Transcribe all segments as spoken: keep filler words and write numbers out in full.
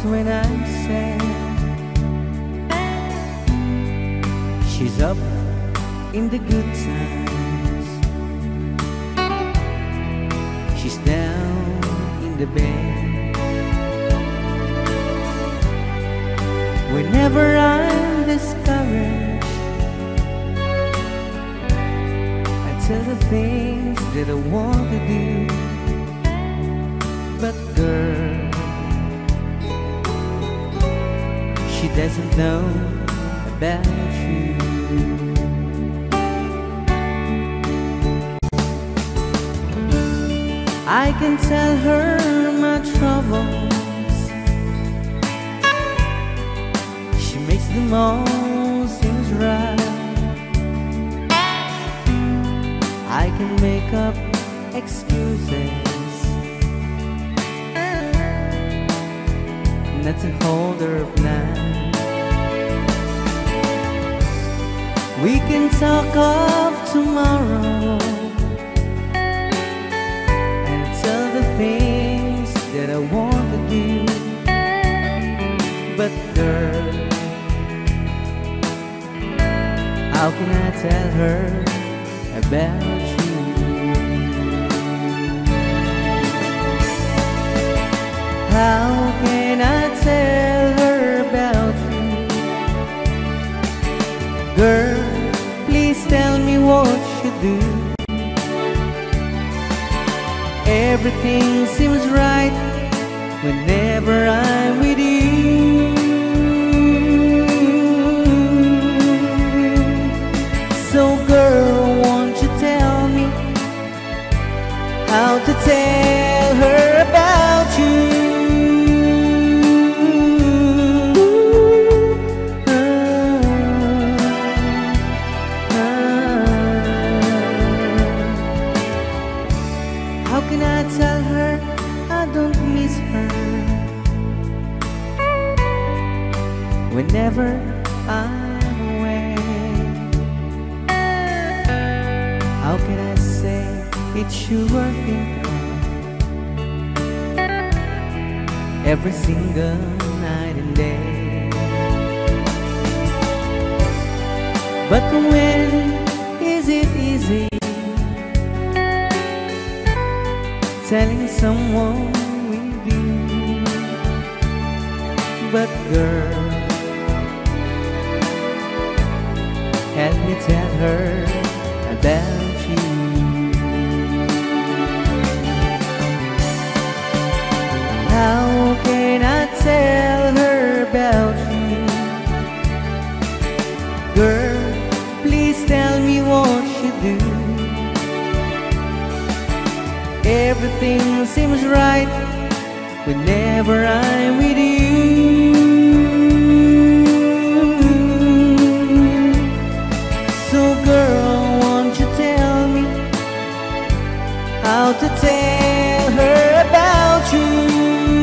when I'm sad. She's up in the good times. She's down in the bed. Whenever I'm discouraged, I tell the things that I want to do. But girl, she doesn't know about you. I can tell her my troubles. She makes them all seems right. I can make up excuses not to hold her of night. We can talk of tomorrow and tell the things that I want to do. But girl, how can I tell her about you? How can I tell her about you? Girl, please tell me what you do. Everything seems right whenever I'm with you. So girl, won't you tell me how to tell her about you? Tell her I don't miss her whenever I'm away. How can I say it's you I think of every single night and day? But when is it easy telling someone with you? But girl, help me tell her about you. How can I tell her about you? Girl, please tell me what you do. Everything seems right whenever I'm with you. So girl, won't you tell me how to tell her about you?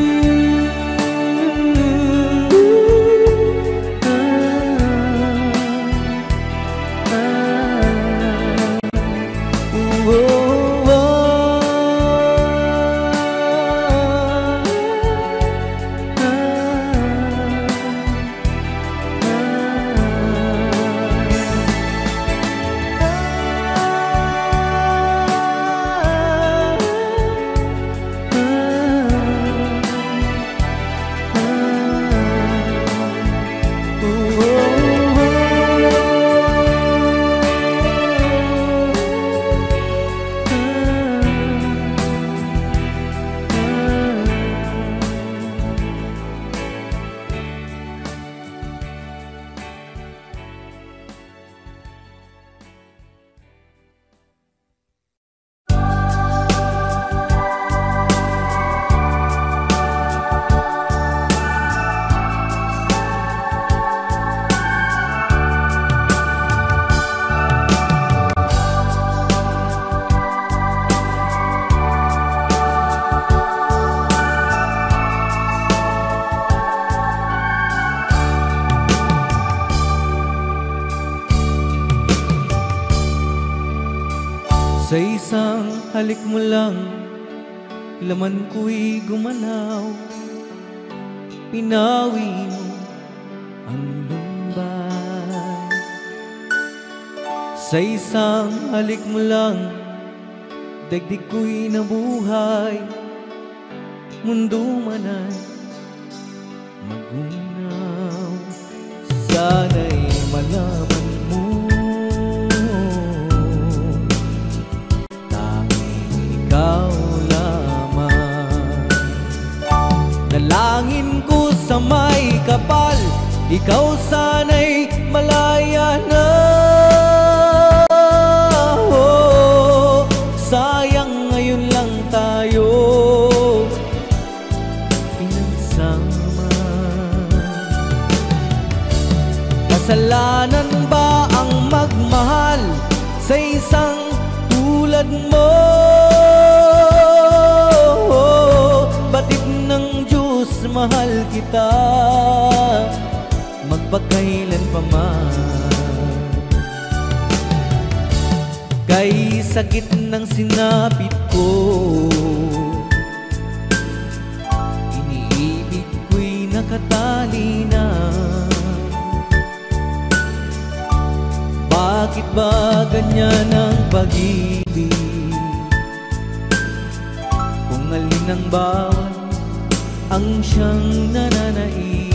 Sa isang halik mo lang, laman ko'y gumalaw. pinawi mo ang lumbay. Sa isang halik mo lang, daigdig ko'y nabuhay. Mundo man ay magunaw, sana'y malaman mo, tanging ikaw lamang. Dalangin ko sa may kapal, ikaw sana'y malaya na. Oh, sayang ngayon lang tayo pinagsama. Kasalanan ba ang magmahal sa isang tulad mo? Batid ng Diyos, mahal kita magpakailan pa man. Kay sakit ng sinapit ko, iniibig ko'y nakatali na. Bakit ba ganyan ang pag-ibig? Kung alin ang bawal ang siyang nananaig.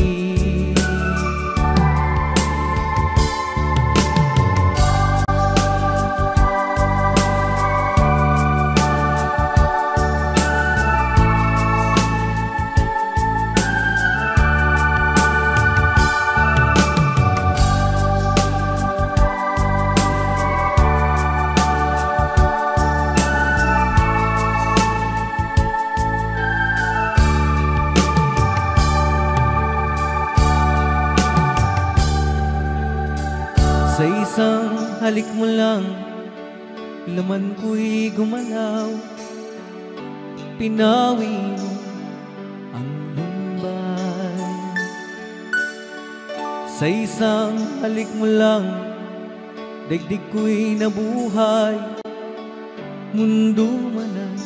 Sa isang halik mo lang, laman ko'y gumalaw. Pinawi mo ang lumbay. Sa isang halik mo lang, daigdig ko'y nabuhay. Mundo man ay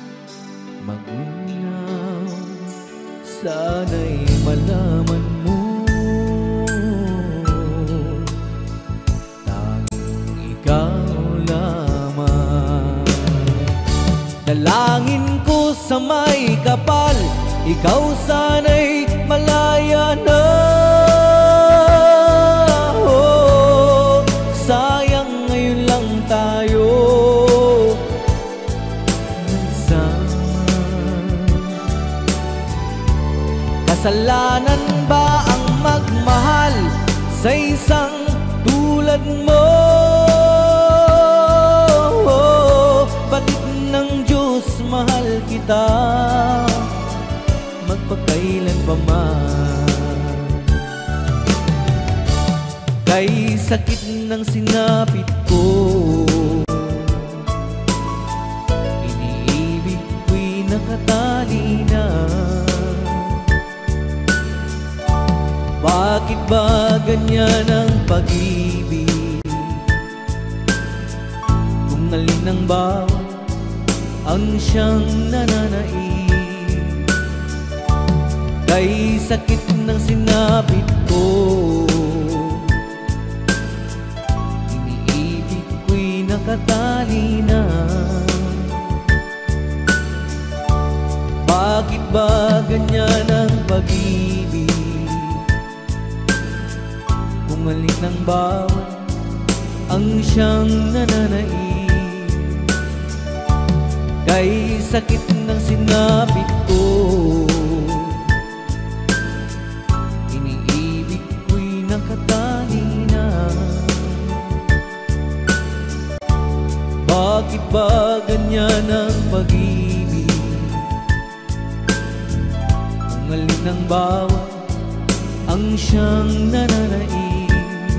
magunaw, sana'y malaman mo, ikaw lamang. Dalangin ko sa may kapal, ikaw sana'y malaya na. Oh, sayang ngayon lang tayo nagsama. Kasalanan ba ang magmahal sa isang tulad mo? Batid ng Diyos, mahal kita magpakailan pa man. Kay sakit ng sinapit ko, iniibig ko'y nakatali na. Bakit ba ganyan ang pag-ibig? Kung alin ang bawal ang siyang nananaig. Kay sakit ng sinapit ko, iniibig ko'y nakatali na. Bakit ba ganyan ang pag-ibig? Kung alin ang bawal ang siyang nananaig. Kay sakit ng sinapit ko, iniibig ko'y nakatali na. Bakit ba ganyan ang pag-ibig? Kung alin ang bawal ang siyang nananaig.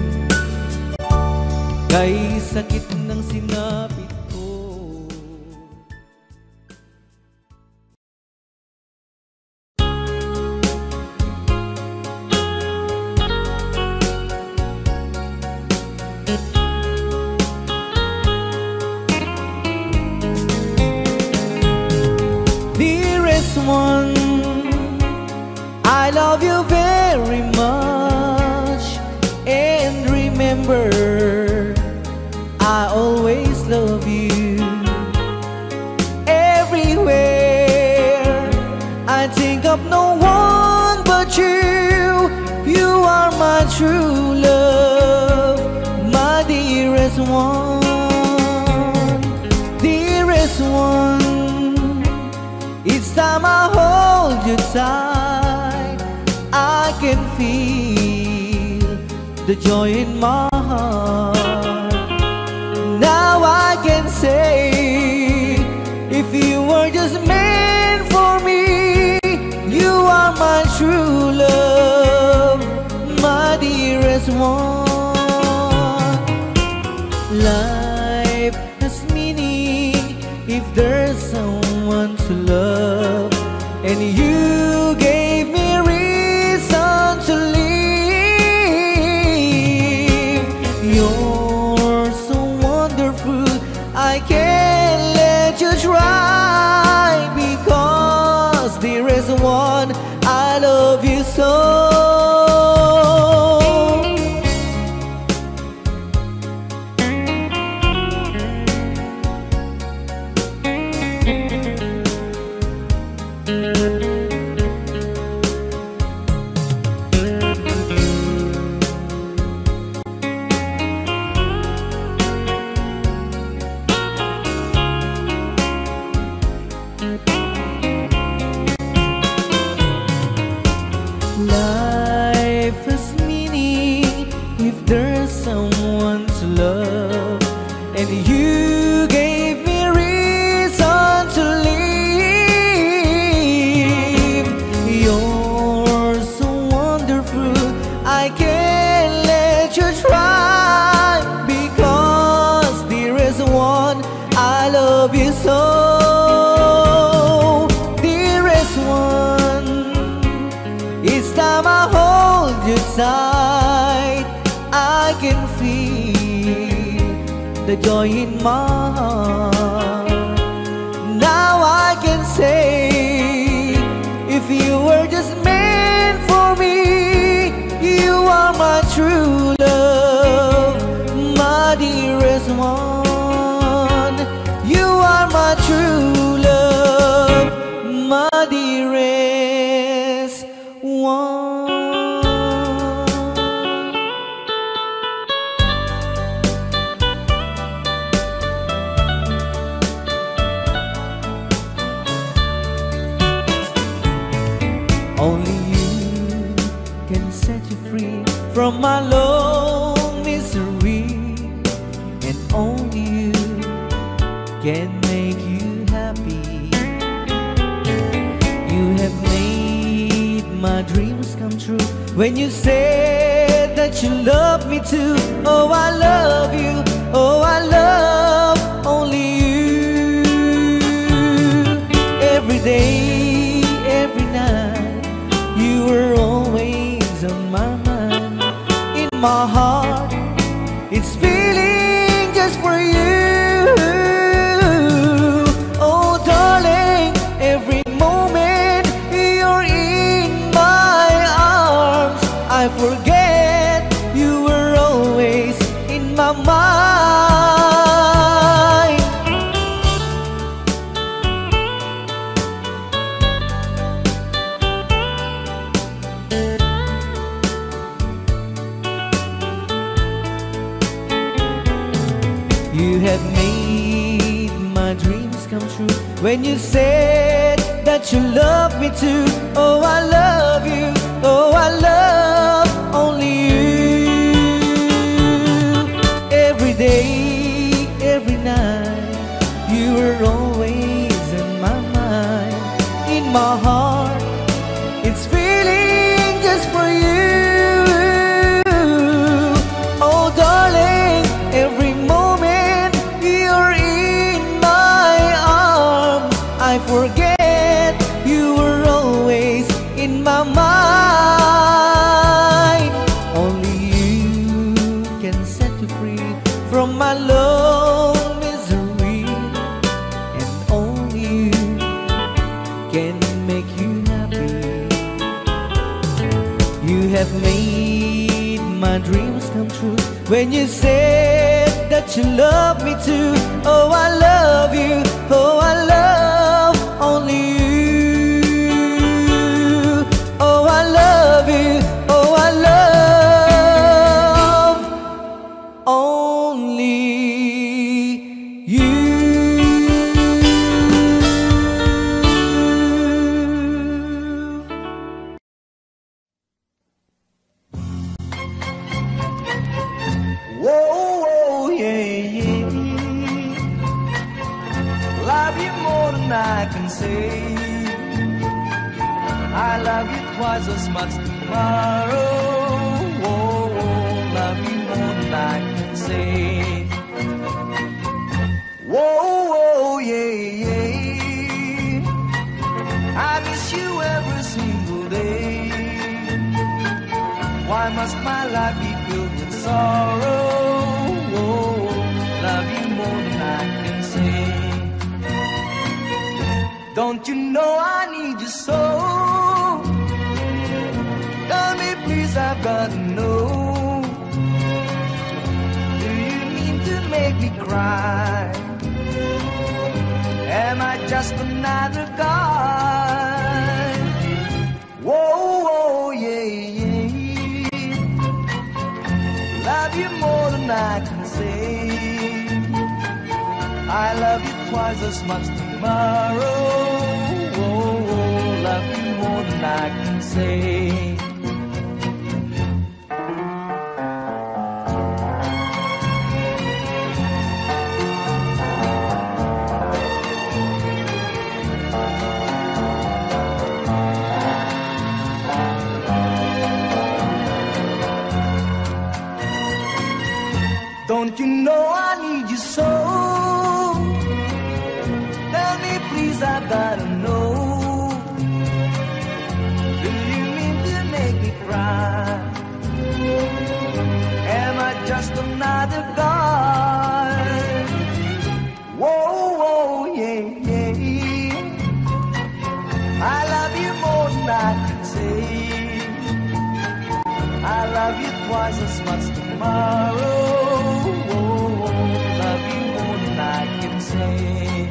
Kay sakit ng sinapit ko. Dearest one, I love you true love, my dearest one, dearest one. Each time I hold you tight, I can feel the joy in my heart. Now I can say, if you were just meant for me, you are my true love, my dearest one. Life has meaning if there's someone to love, and you gave me reason to live. You're so wonderful, I can't let you try, because there is one, I love you so. Life has meaning if there's someone to love, and you gave me reason to live. You're so wonderful, I can't let you try, because there is one, I love you so. Dearest one, each time I hold you tight, I can feel the joy in my heart. Now I can say, if you were just meant for me, you are my true love, my dearest one. You are my true love, my dearest one. Only you can set you free from my long misery, and only you can make you happy. You have made my dreams come true when you said that you love me too. Oh, I love you, oh, I love only you. Every day, every night, you were always on my mind. In my heart, it's feeling just for you. Oh, darling, every moment you're in my arms, I forget you were always in my mind. You have made my dreams come true when you said that you love me too. Oh, I love you, oh, I love only you. Every day, every night, you were always in my mind. In my heart, it's feeling just for you. Oh, darling, every moment you're in my arms, I forget you were always in my mind. Only you can set you free from my long misery, and only you can make you happy. You have made my dreams come true when you said that you love me too. Oh, I love you, oh, I love only you. Oh, I love you, oh, I love love you more than I can say. I love you twice as much tomorrow. Oh, oh, love you more than I can say. Whoa, whoa, yeah, yeah. I miss you every single day. Why must my life be filled with sorrow? Oh, love you more than I can say. Don't you know I need you so? Tell me please, I've got to know. Do you mean to make me cry? Am I just another guy? Whoa, whoa, yeah, yeah. Love you more than I can say. I love you twice as much tomorrow. Whoa, whoa, love you more than I can say. Don't you know I need you so? Tell me please, I've gotta know. Do you mean to make me cry? Am I just another guy? Whoa, whoa, yeah, yeah. I love you more than I can say. I love you twice as much tomorrow. Love you more than I can say.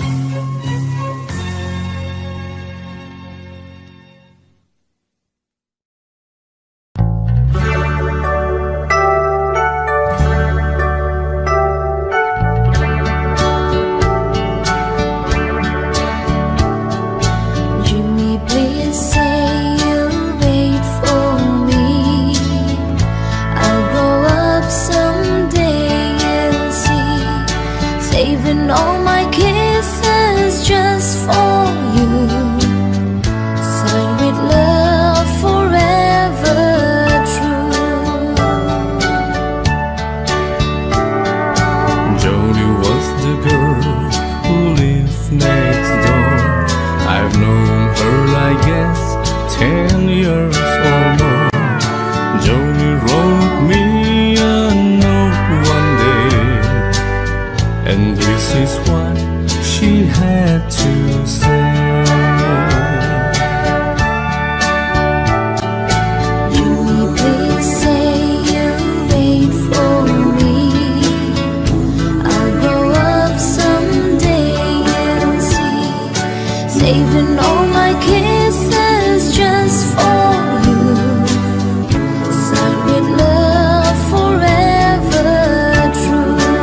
Jimmy, please say you'll wait for me. I'll grow up someday and see, saving all my kisses just for you. Signed with love forever true. Jody was the girl who lived next door. I've known her, I guess, ten years or more. Jody wrote me a note one day, and this is what she had to say. Jimmy, please say you'll wait for me. I'll grow up someday and see, saving all my kisses just for you. Signed with love forever true.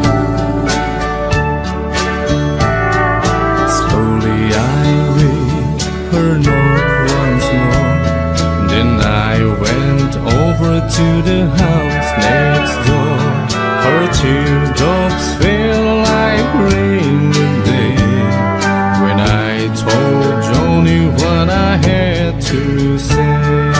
Slowly I read her note once more. Then I went over to the house next door. Her teardrops fell like rain one day when I told Joni what I had to say.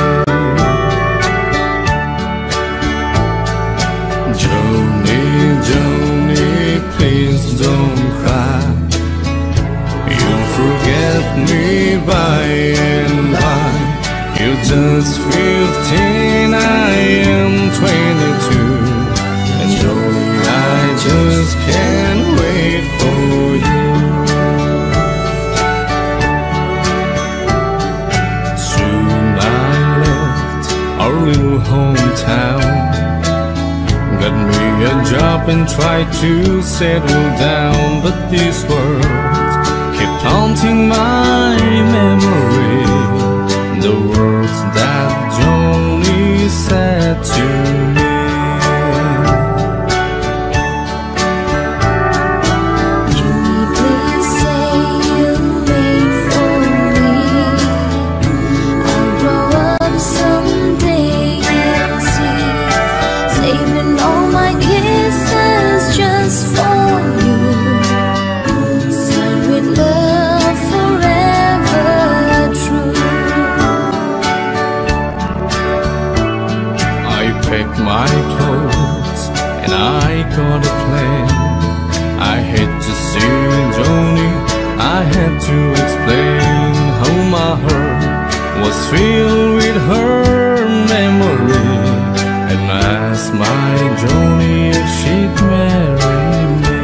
Joni, Joni, please don't cry. You'll forget me by and by. You're just fifteen, I am twenty-two. And Joni, I just can't wait for you. Soon I left our little hometown, got me a job and tried to settle down. But these words kept haunting my memory, the words that Joni said to me. Jimmy, please say you'll wait for me. I'll grow up someday and see, saving all my kisses just for you. Signed had to explain how my heart was filled with her memory, and asked my Joni if she'd marry me.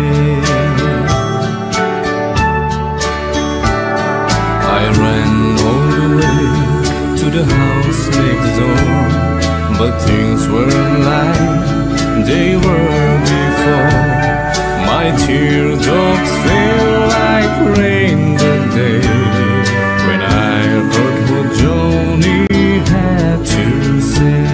I ran all the way to the house next door, but things weren't like they were before. My teardrops fell like rain that day when I heard what Joni had to say.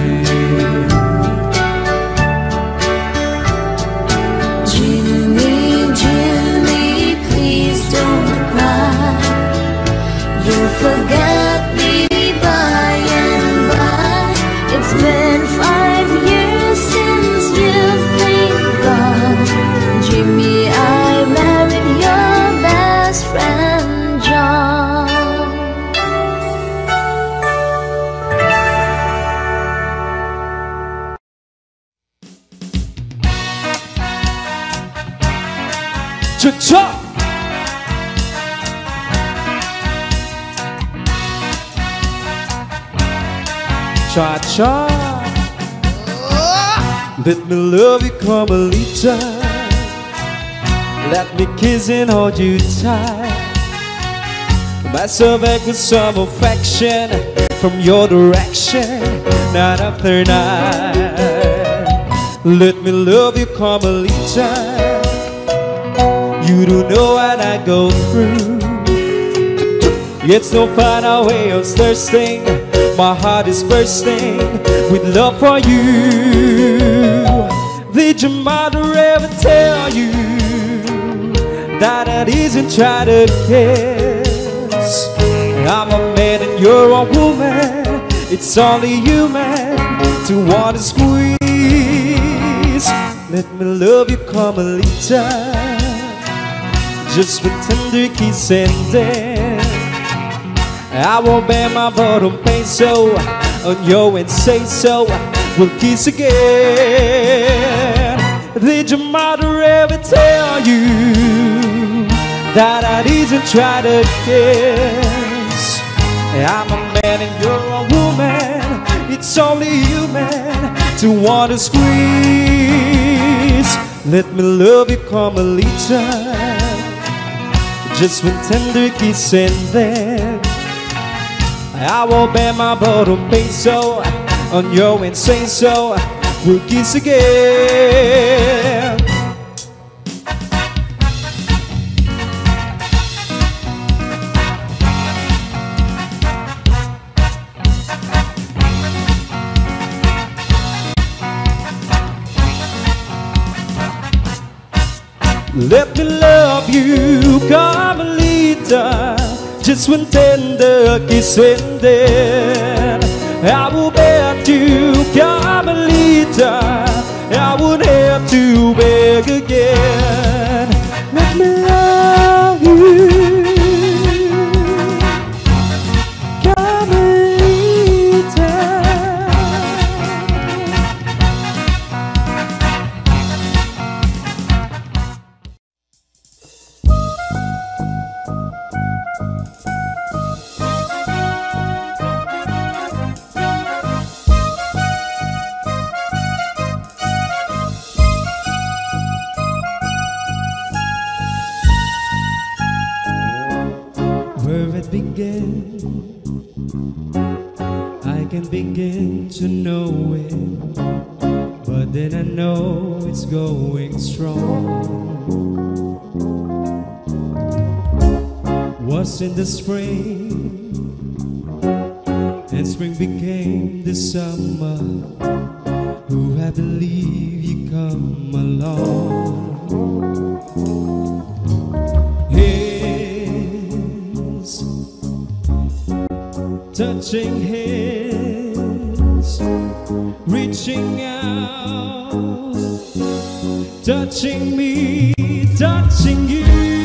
Jimmy, Jimmy, please don't cry. You'll forget me by and by. It's been five years since you've been gone. Jimmy, I married your best friend, John. Cha-cha! Cha-cha! Let me love you, Carmelita. Let me kiss and hold you tight. Myself back with some affection from your direction, night after night. Let me love you, Carmelita. You don't know what I go through. Yet no final way of thirsting. My heart is bursting with love for you. Did your mother ever tell you that it isn't try to kiss? I'm a man and you're a woman. It's only human to want to squeeze. Let me love you, Carmelita, just with tender kiss, and then I won't bear my bottom pain so on you and say so. We'll kiss again. Did your mother ever tell you that I didn't try to kiss? I'm a man and you're a woman. It's only human to want to squeeze. Let me love you, Carmelita, just one tender kiss, and then I won't bear my bottom pain so on your and say so. We'll kiss again. Let me love you, Carmelita, just one tender kiss, and then I will bet you, Carmelita, I won't have to beg again. Let me love you, Carmelita. Where it began, I can begin to know it, but then I know it's going strong. Was in the spring, and spring became the summer. Who had believed you come along? Hands, touching hands, reaching out, touching me, touching you.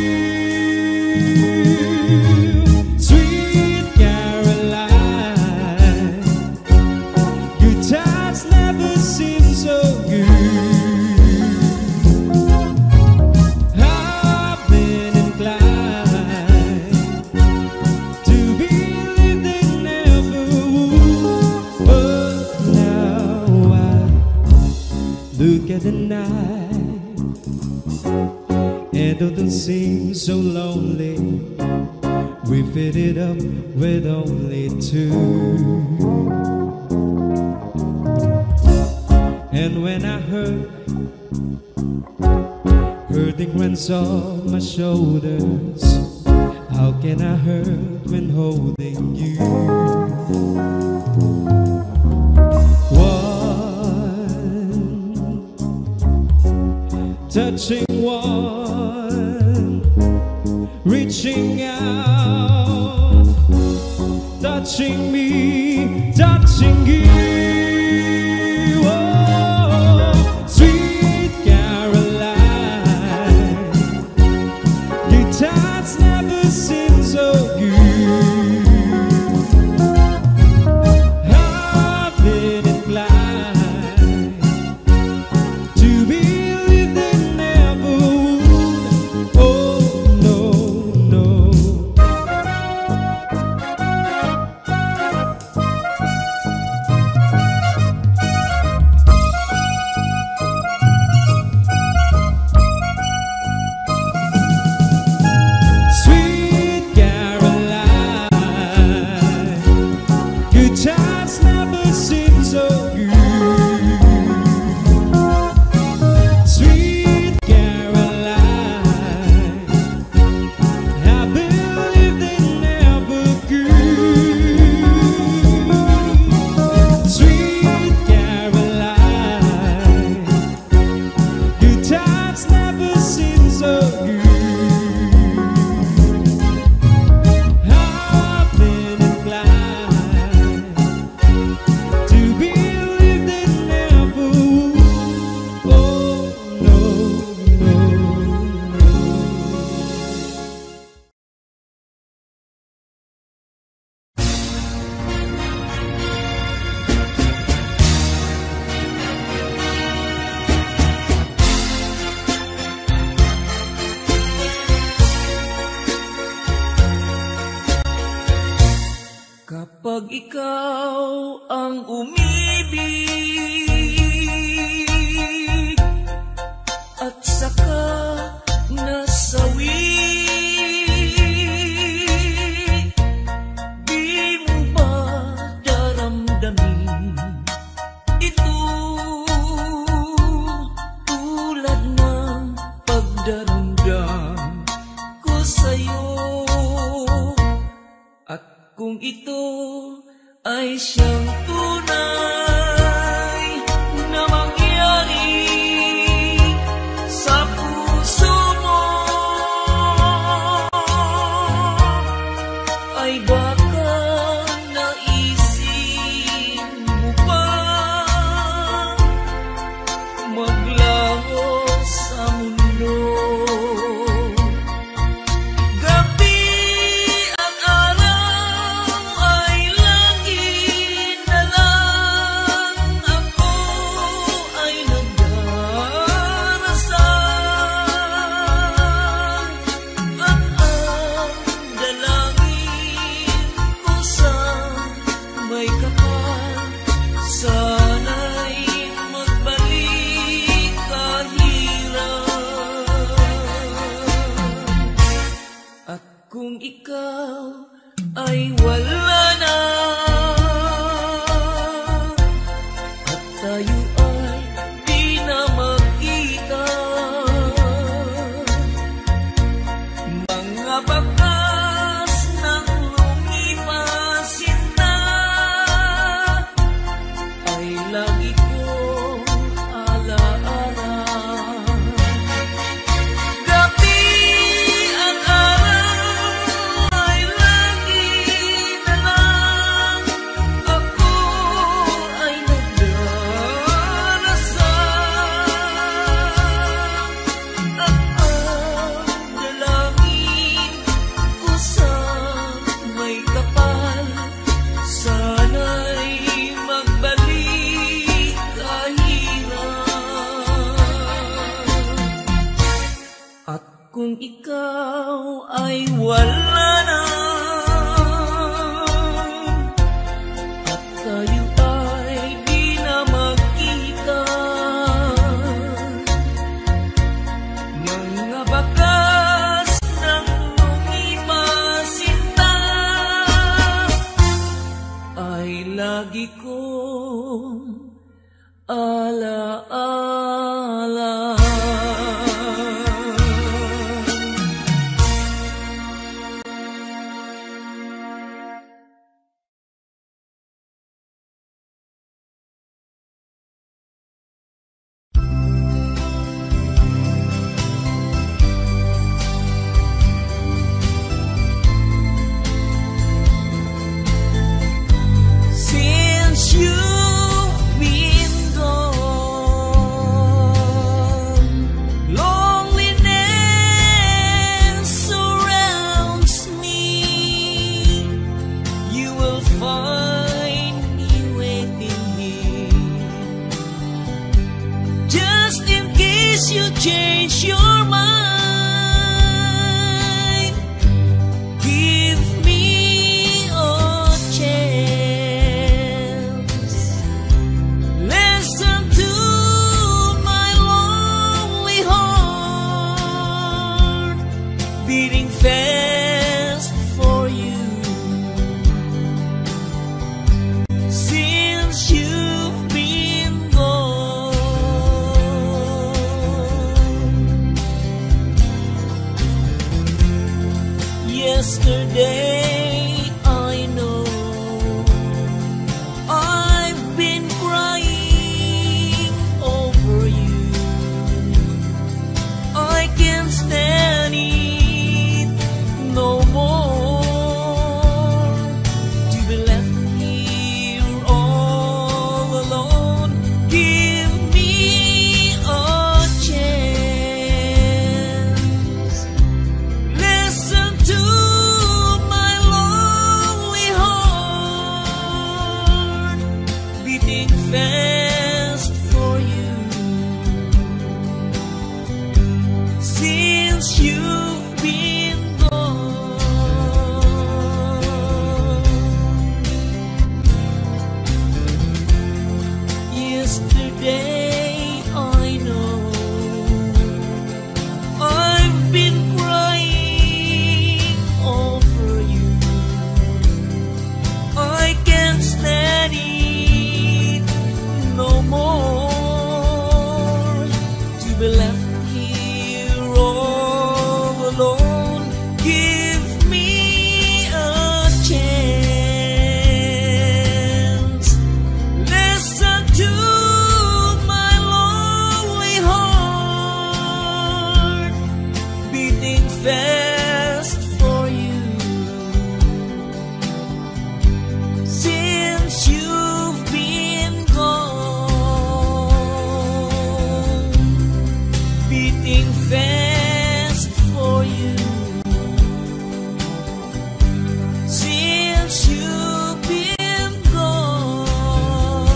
Sweet Caroline, good times never seem so good. I've been inclined lonely, we fitted up with only two. And when I heard hurting runs off my shoulders, how can I hurt when holding you? One touching one, reaching out, touching me, touching you. Oh, sweet Caroline, guitars never seem so good. I've been inclined to believe they never would. Oh no, no. Sweet Caroline, good times never seem so good. Sweet Caroline, I believe they never could. Sweet Caroline, good times never seem so good. I've been inclined to believe they never would. Oh no, no, no. Kapag ikaw ang umibig at saka nasawi, di mo ba daramdamin ito tulad ng pagdaramdam ko sa'yo? At kung ito ay siyang tunay na mangyari sa puso mo, ay baka naisip mo pa maglaho sa mundo. Gabi at araw ay lagi na lang ako ay nagdarasal. At ang dalangin ko sa may kapal, sana'y magbalik kahirap. At kung ikaw ay wala na at tayo ay di na magkita, mga bakas ng lumipasin na ay lagi kong alaala. Gabi at araw ay lagi na lang ako ay nagdarasal. At ang dalangin ko sa may kapal, sana'y magbalik kahirap. At kung ikaw ay wala na at tayo ay di na magkita, mga bakas ng change your mind. Give me a chance. Listen to my lonely heart beating fast for you. Since you've been gone, yesterday I know I've been crying over you. I can't stand it no more, to be left here all alone. Give me a chance. Listen to my lonely heart beating fast for you. Since you've been gone, yesterday I know I've been crying over you. I can't stand it no more, to be left here all alone. Give me a chance. Listen to my lonely heart beating fast for you. Since you've been gone, beating fast for you. Since you've been gone.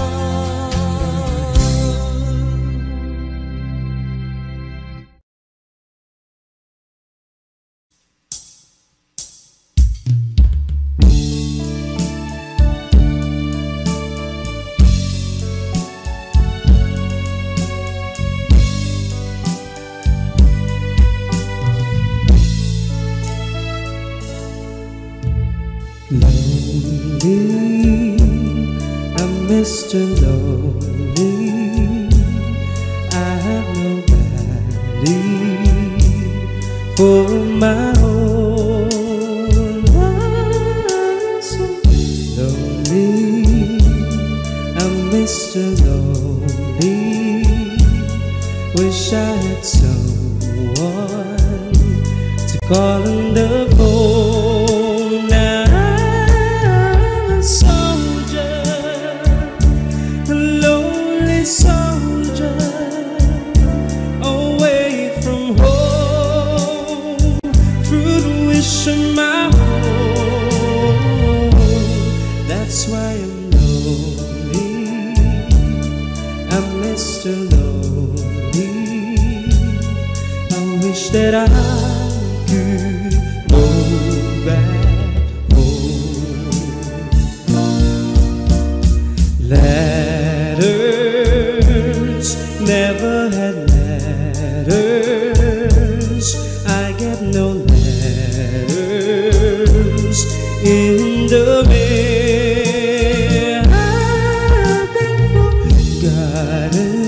Lonely, I'm Mister Lonely. I have nobody for my own. I'm so lonely, I'm Mister Lonely. Wish I had someone to call on the phone. Now I'm a soldier, a lonely soldier, away from home, through the wish of my home. That's why I'm lonely, I'm Mister Lonely. I wish that I could go back home. Letters, never had letters. I get no letters in the mail. I've been forgotten,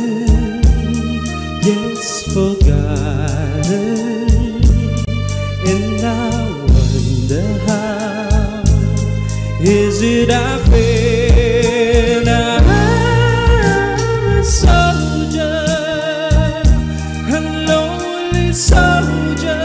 yes, forgotten. And I wonder how is it I feel. I'm a soldier, a lonely soldier,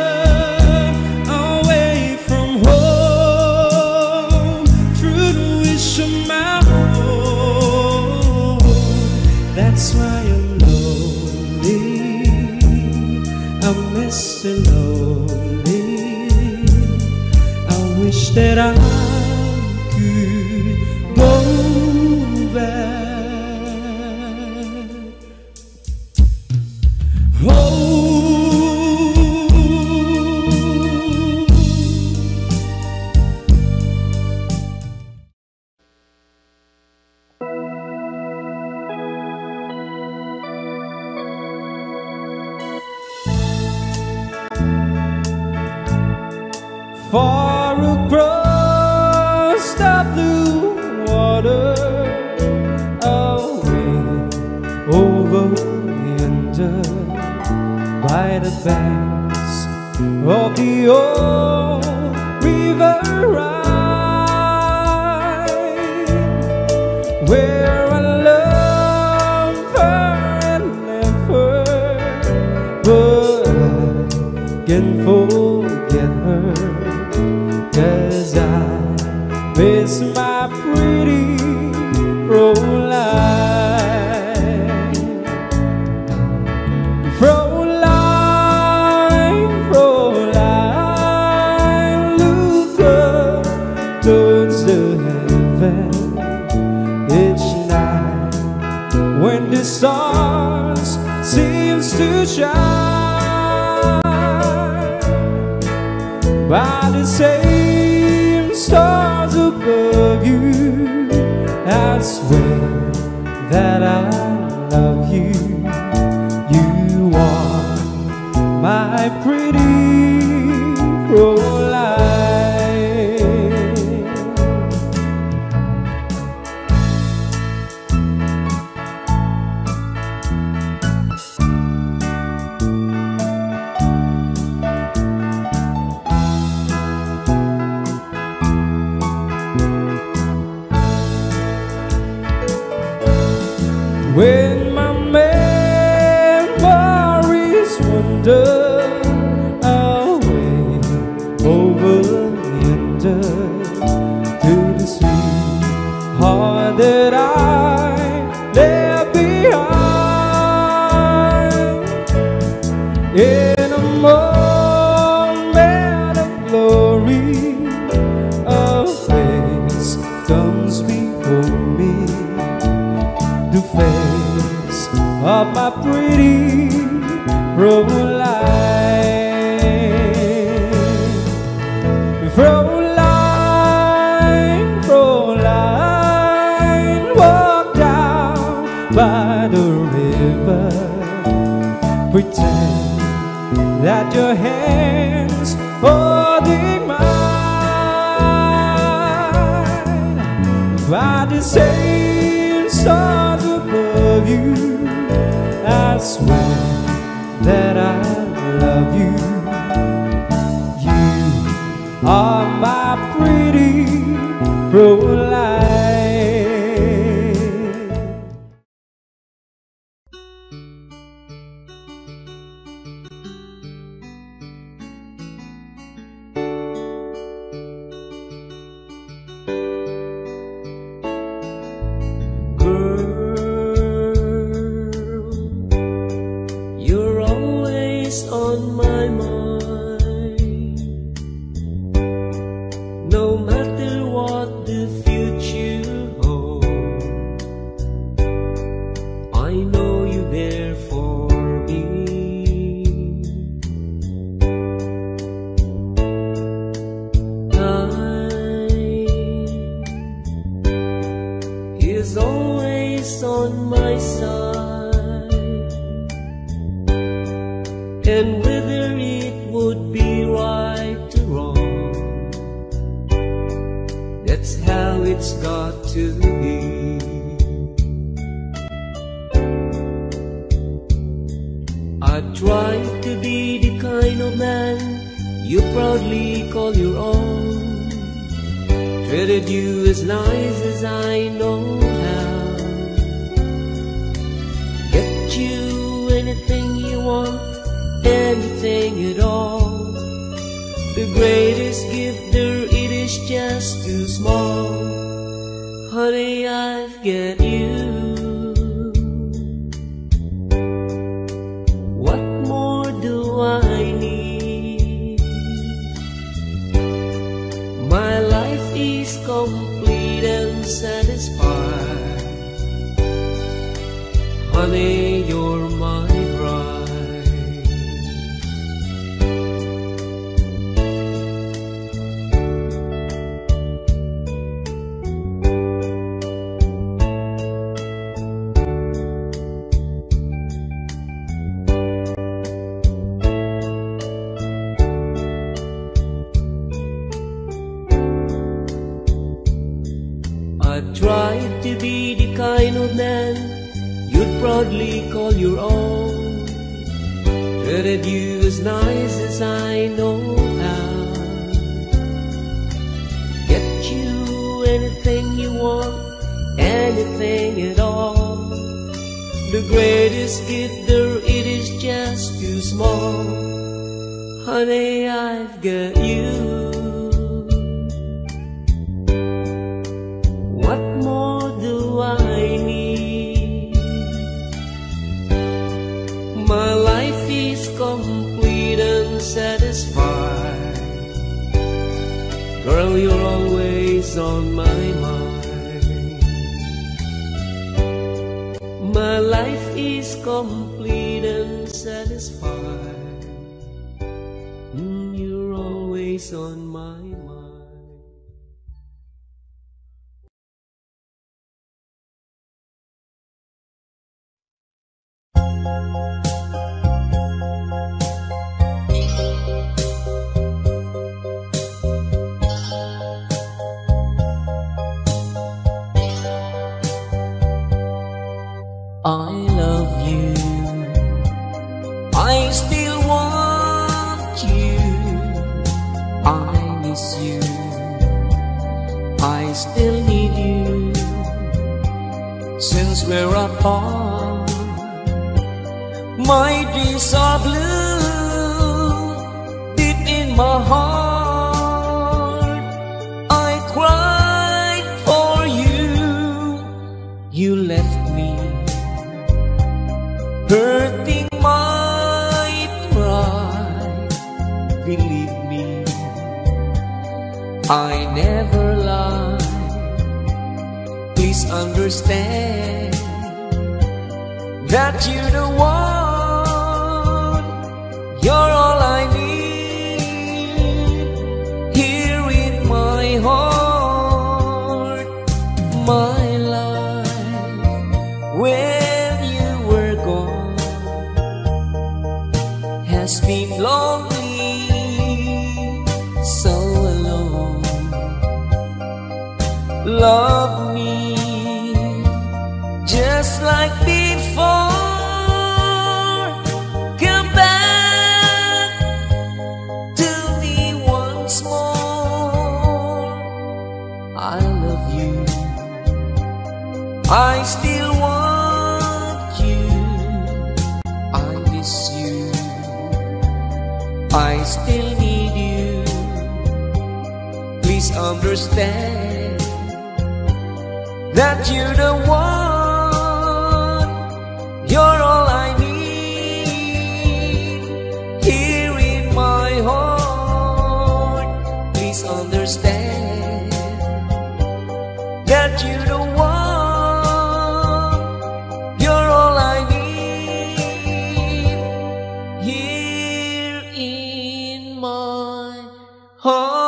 away from home, through the wish of my home. That's why I'm lonely, I'm Mister Lonely. I wish that I could go back home. far across the blue water, away over yonder, by the banks of the old river Rhine, where I love her and left her, but I can forget her, 'cause I miss my pretty Fräulein. Fräulein, Fräulein, look up towards the heaven each night when the stars seems to shine. By the same stars above you, I swear that I love you. You are my pretty Fräulein. When my memories wander away over yonder to the sweet heart that I left behind, in a moment of glory, a face comes before me, the face of my pretty Fräulein. Fräulein, Fräulein, walk down by the river, pretend that your hands holding mine. By the same stars above you, I swear that I love you. You are my pretty Fräulein. On my mind, no matter what the future holds, I know you're there for me. Time is always on my side, and whether it would be right or wrong, that's how it's got to be. I try to be the kind of man you proudly call your own, treated you as nice as I know how, get you anything you want, anything at all. The greatest gift there it is just too small. Honey, I've got you. What more do I need? My life is complete and satisfied. Honey, you're my bride. I've tried to be the kind of man you'd proudly call your own, treated you as nice as I know how, get you anything you want, anything at all. The greatest gift there it is just too small. Honey, I've got you. What more do I need? My life is complete and satisfied. Girl, you're always on my mind. My life is complete and satisfied. Mm, you're always on my mind. I love you, I still want you, I miss you, I still need you. Since we're apart, my dreams are blue. Deep in my heart, I cried for you. You left me, hurting my pride. Believe me, I never lie. Please understand that you're the one. You're all I need here in my heart. My life, when you were gone, has been lonely, so alone. Love me just like before. Come back to me once more. I love you, I still want you, I miss you, I still need you. Please understand that you're the one. You're all I need here in my heart. Please understand that you're the one. You're all I need here in my heart.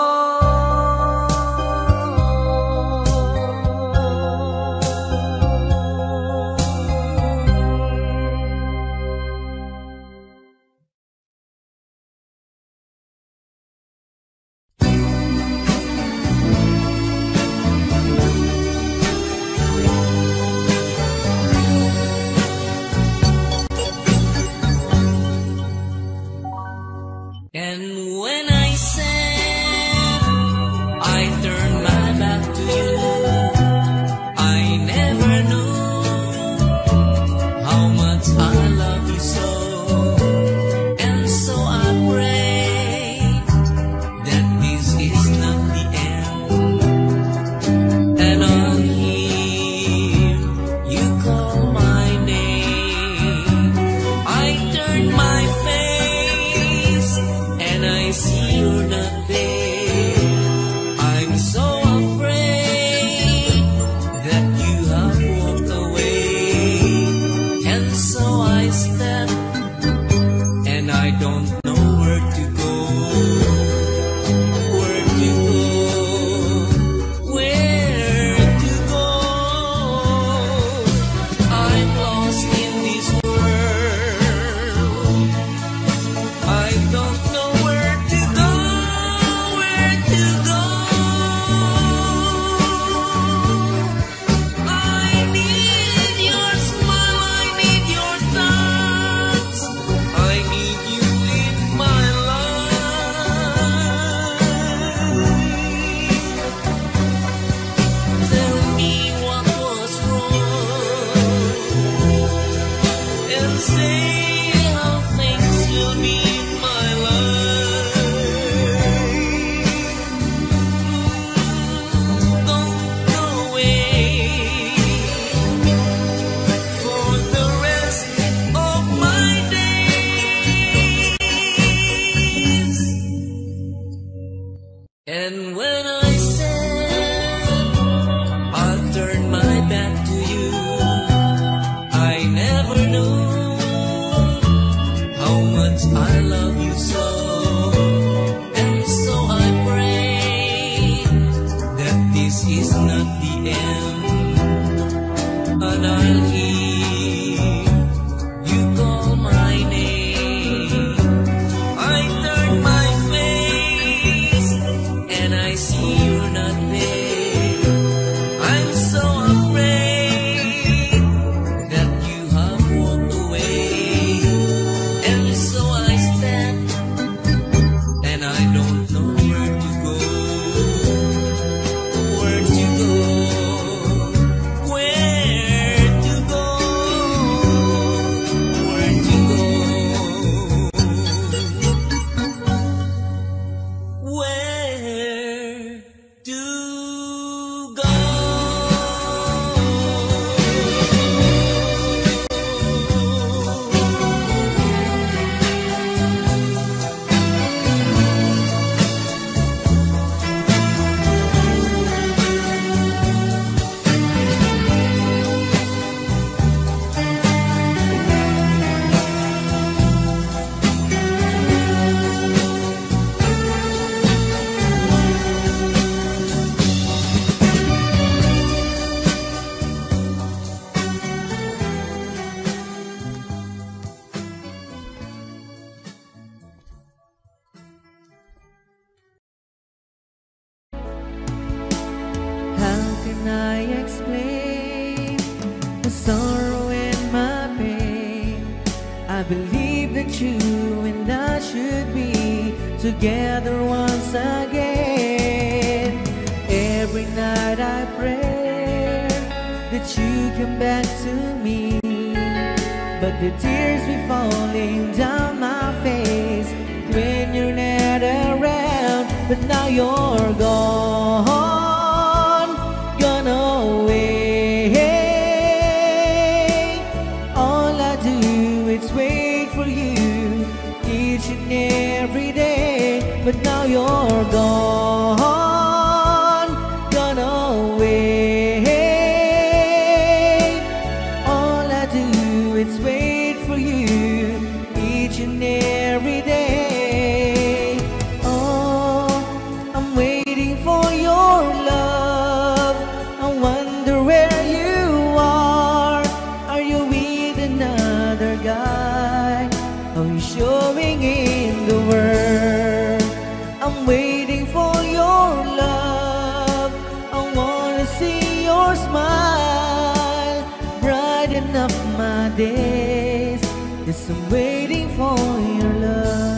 And when I said I turned my back to you, I never knew how much I love you so. And so I pray that this is not the end. And I'll hear you call my name. I turned my face and I see you're not there. I'm so And when I said I'll turn my back to you, I never knew how much I love you so. And so I pray that this is not the end, and I'll hear you call my name. I turn my face and I see you're not there. I'm so afraid that you have walked away. And so I stand and I don't know where to go. Where to go? Where to go? Where to go? Where to go? How can I explain the sorrow and my pain? I believe that you and I should be together once again. Every night I pray that you come back to me, but the tears be falling down my face when you're not around. But now you're gone, gone away. All I do is wait for you each and every day. But now you're gone, gone away. All I do is wait for you each and every day. Oh, I'm waiting for your love. I wonder where you are. Are you with another guy? Are you showing in the world? I'm waiting for your love. I wanna see your smile, brighten up my days. Yes, I'm waiting for your love.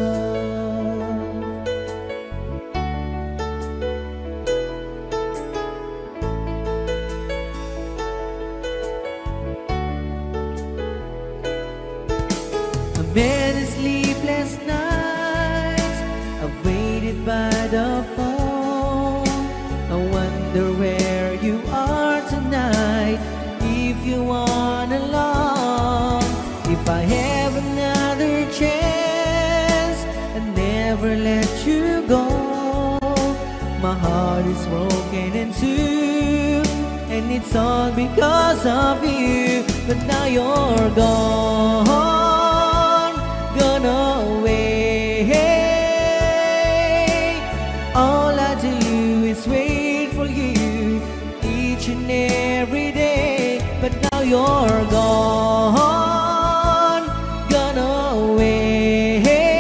Many sleepless nights I've waited by the phone. I wonder where you are tonight. If you want along, if I have another chance, I never let you go. My heart is broken in two, and it's all because of you. But now you're gone, gone away. All I do is wait for you each and every day. But now you're gone, gone away.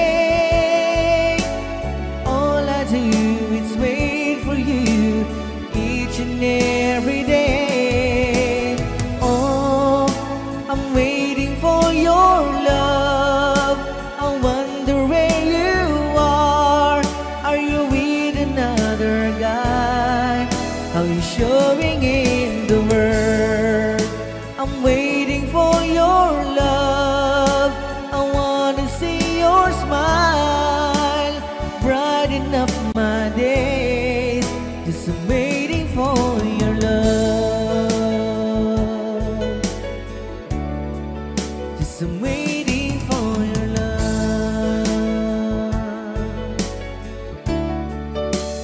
All I do is wait for you each and every day. Oh, I'm waiting for your love. I wonder where you are. Are you with another guy? Are you showing in the world? I'm waiting for your love. I wanna see your smile, brighten up my days. Just I'm waiting for your love. Just I'm waiting for your love.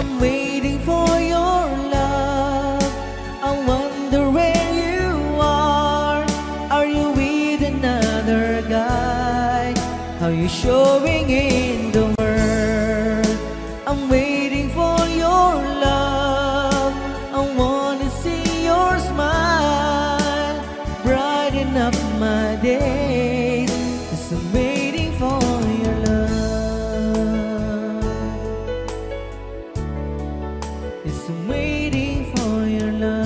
I'm waiting for your love. I wonder where you are. Are you with another guy? How you showing in the world? I'm waiting for your love. I wanna see your smile, brighten up my days, 'cause I'm waiting for your love. Yes, I'm waiting for your love.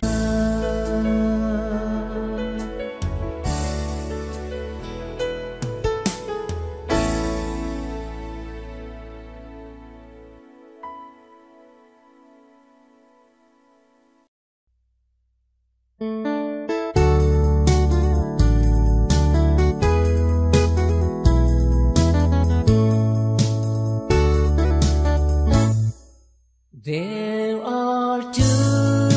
There are two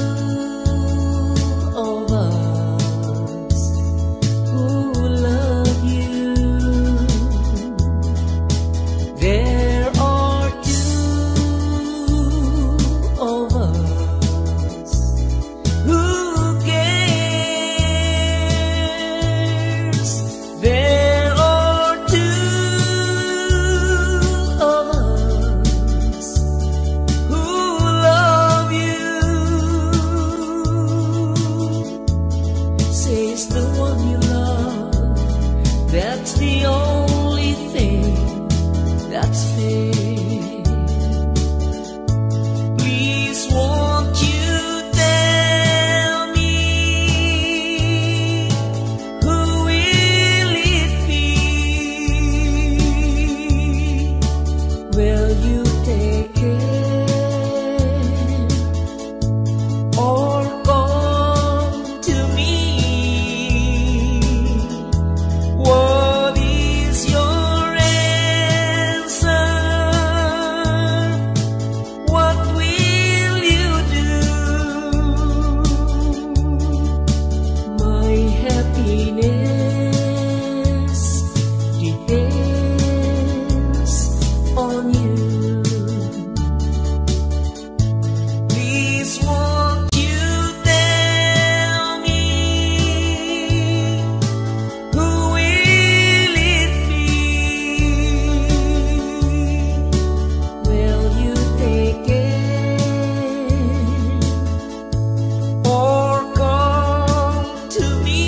of us who love you. There are two of us who cares. There are two of us who love you. Says the one you love, that's the only thing that's fair. Please won't you tell me, who will it be? Will you take care or come to me? What is your answer? What will you do? My happiness depends on you. Please won't you tell me, who will it be? Will you take care or come to me?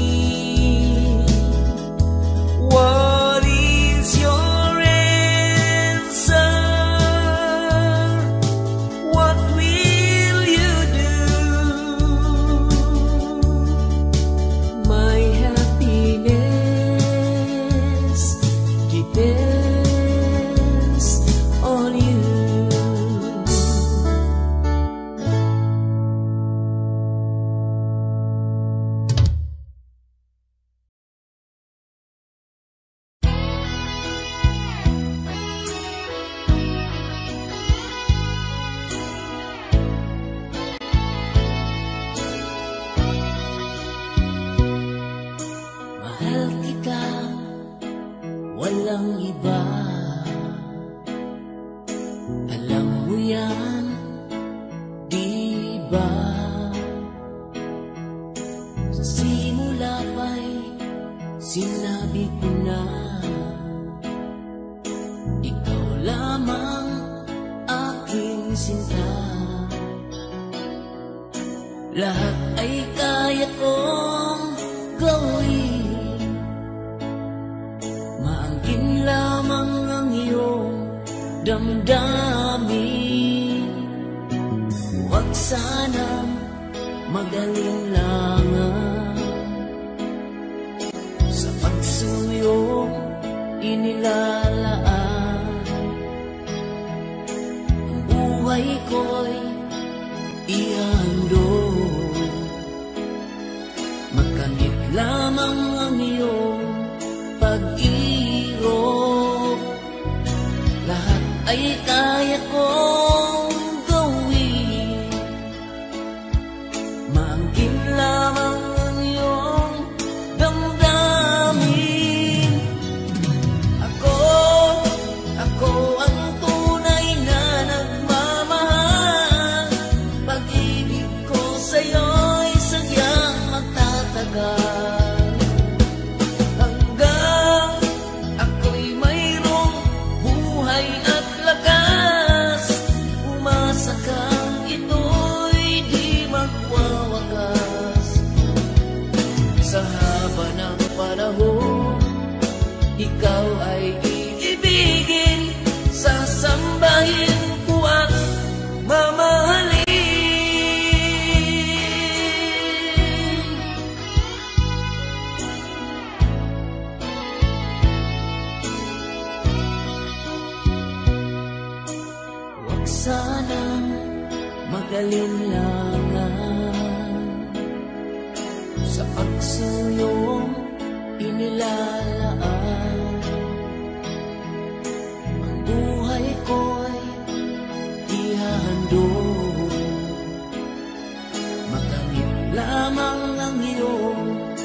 What is your answer? What will you do? My happiness depends on you. Mahal kita, walang iba. Alam mo yan, di ba? Sa simula pa'y sinabi ko na, ikaw lamang aking sinta. Lahat ay kaya kong gawin, maangkin lamang ang iyong damdamin. Huwag sanang magalinlangan sa pagsuyong inilalaan. Ang buhay ko'y ihandog, makamit lamang ang iyong pag-irog. Lahat ay kaya kong gawin, maangkin lamang ang iyong damdamin. Ako, ako ang tunay na nagmamahal. Sasambahin ko at mamahalin. Huwag sanang mag-alinlangan sa pagsuyong inilalaan. Ang buhay ko'y ihahandog, makamit lamang ang iyong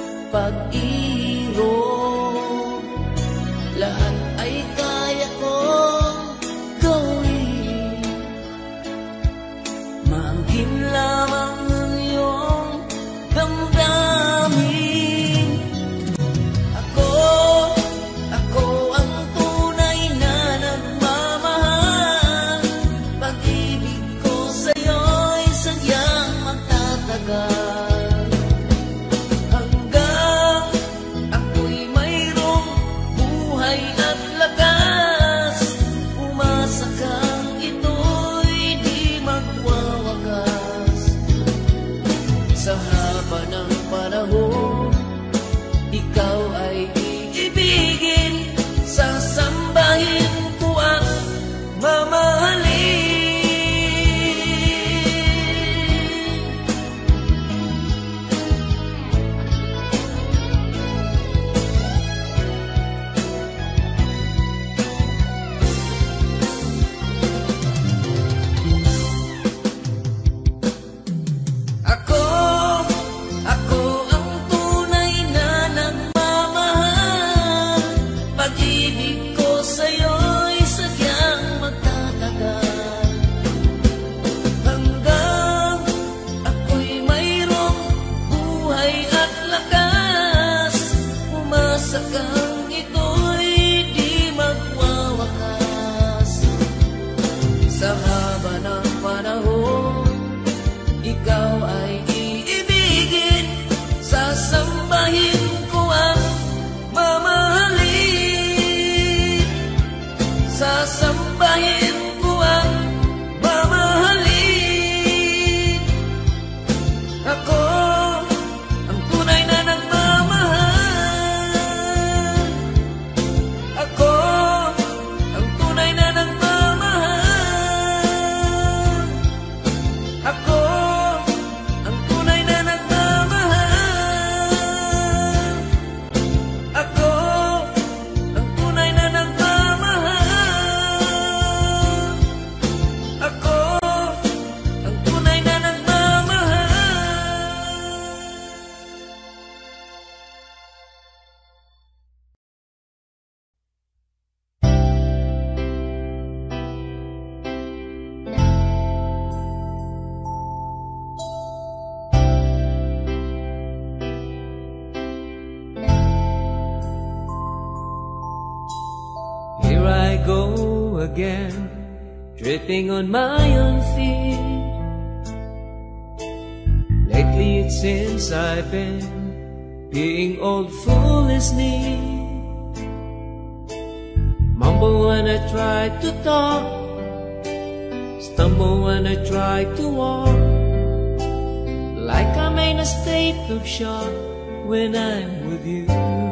pag-ibig. Lahat ay kaya kong gawin, maangkin lamang ang iyong damdamin. Ako, ako ang tunay na nagmamahal. Pag-ibig ko sa'yo'y sadyang magtatagal, hanggang ako'y mayroong buhay at lakas. Umasa kang ito'y di magwawakas. Sa haba ng panahon, ikaw ay iibigin, sasambahin ko at mamahalin. Ako, ako ang tunay na nagmamahal. Pag-ibig ko sa'yo'y sadyang magtatagal, hanggang ako'y mayroong buhay at lakas. Umasa kang ito'y di magwawakas. Sa haba ng panahon, ikaw ay iibigin, sasambahin ko at mamahalin. Sasambahin ko at mamahalin. Ako ang tunay na nagmamahal. Ako ang tunay na nagmamahal. Ako ang tunay na nagmamahal. Ako ang tunay na nagmamahal. Ako ang tunay na nagmamahal. Here I go again, tripping on my own feet. Lately it seems I've been being old foolishly. Mumble when I try to talk, stumble when I try to walk, like I'm in a state of shock when I'm with you.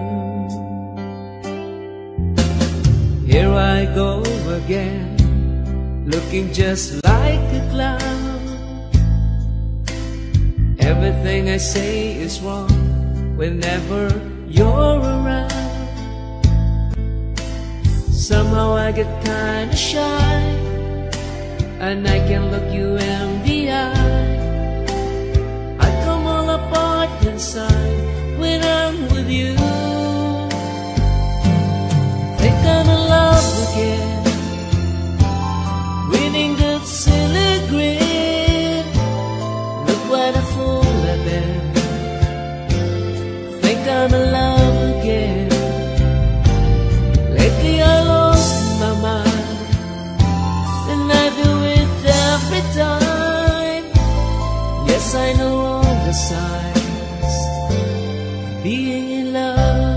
Here I go again, looking just like a clown. Everything I say is wrong whenever you're around. Somehow I get kinda shy, and I can look you in the eye. I come all apart inside when I'm with you. Think I'm in love again, winning that silly grin. Look what a fool I've been. Think I'm in love again. Lately I lost my mind, and I do it every time. Yes, I know all the signs of being in love. 'Cause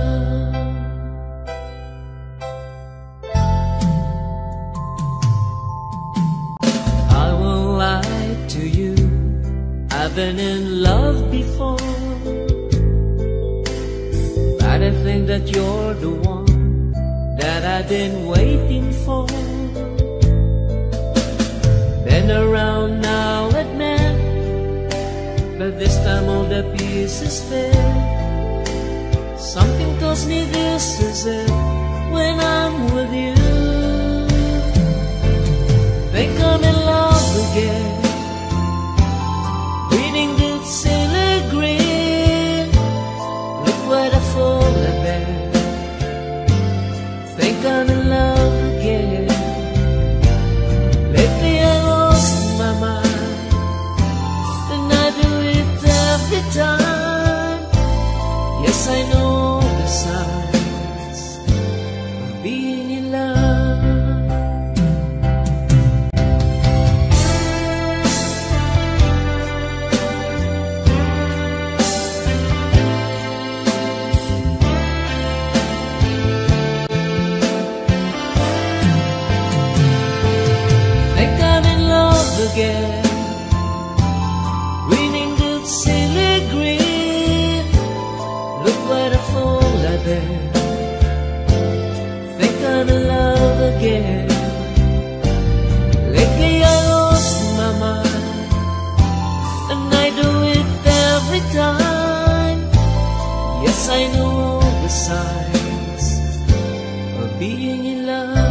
I've been in love before, but I think that you're the one that I've been waiting for. Been around now and then, but this time all the pieces fit. Something tells me this is it when I'm with you. Think I'm in love again, reading good sailor green. Look what I fall I bet. Think I'm in love again. Lately I lost my mind, and I do it every time. Yes, I know the signs of being in love. Again, reading good sailor green. Look what a fool I've been. Think I'm in love again. Lately I lost my mind, and I do it every time. Yes, I know all the signs of being in love.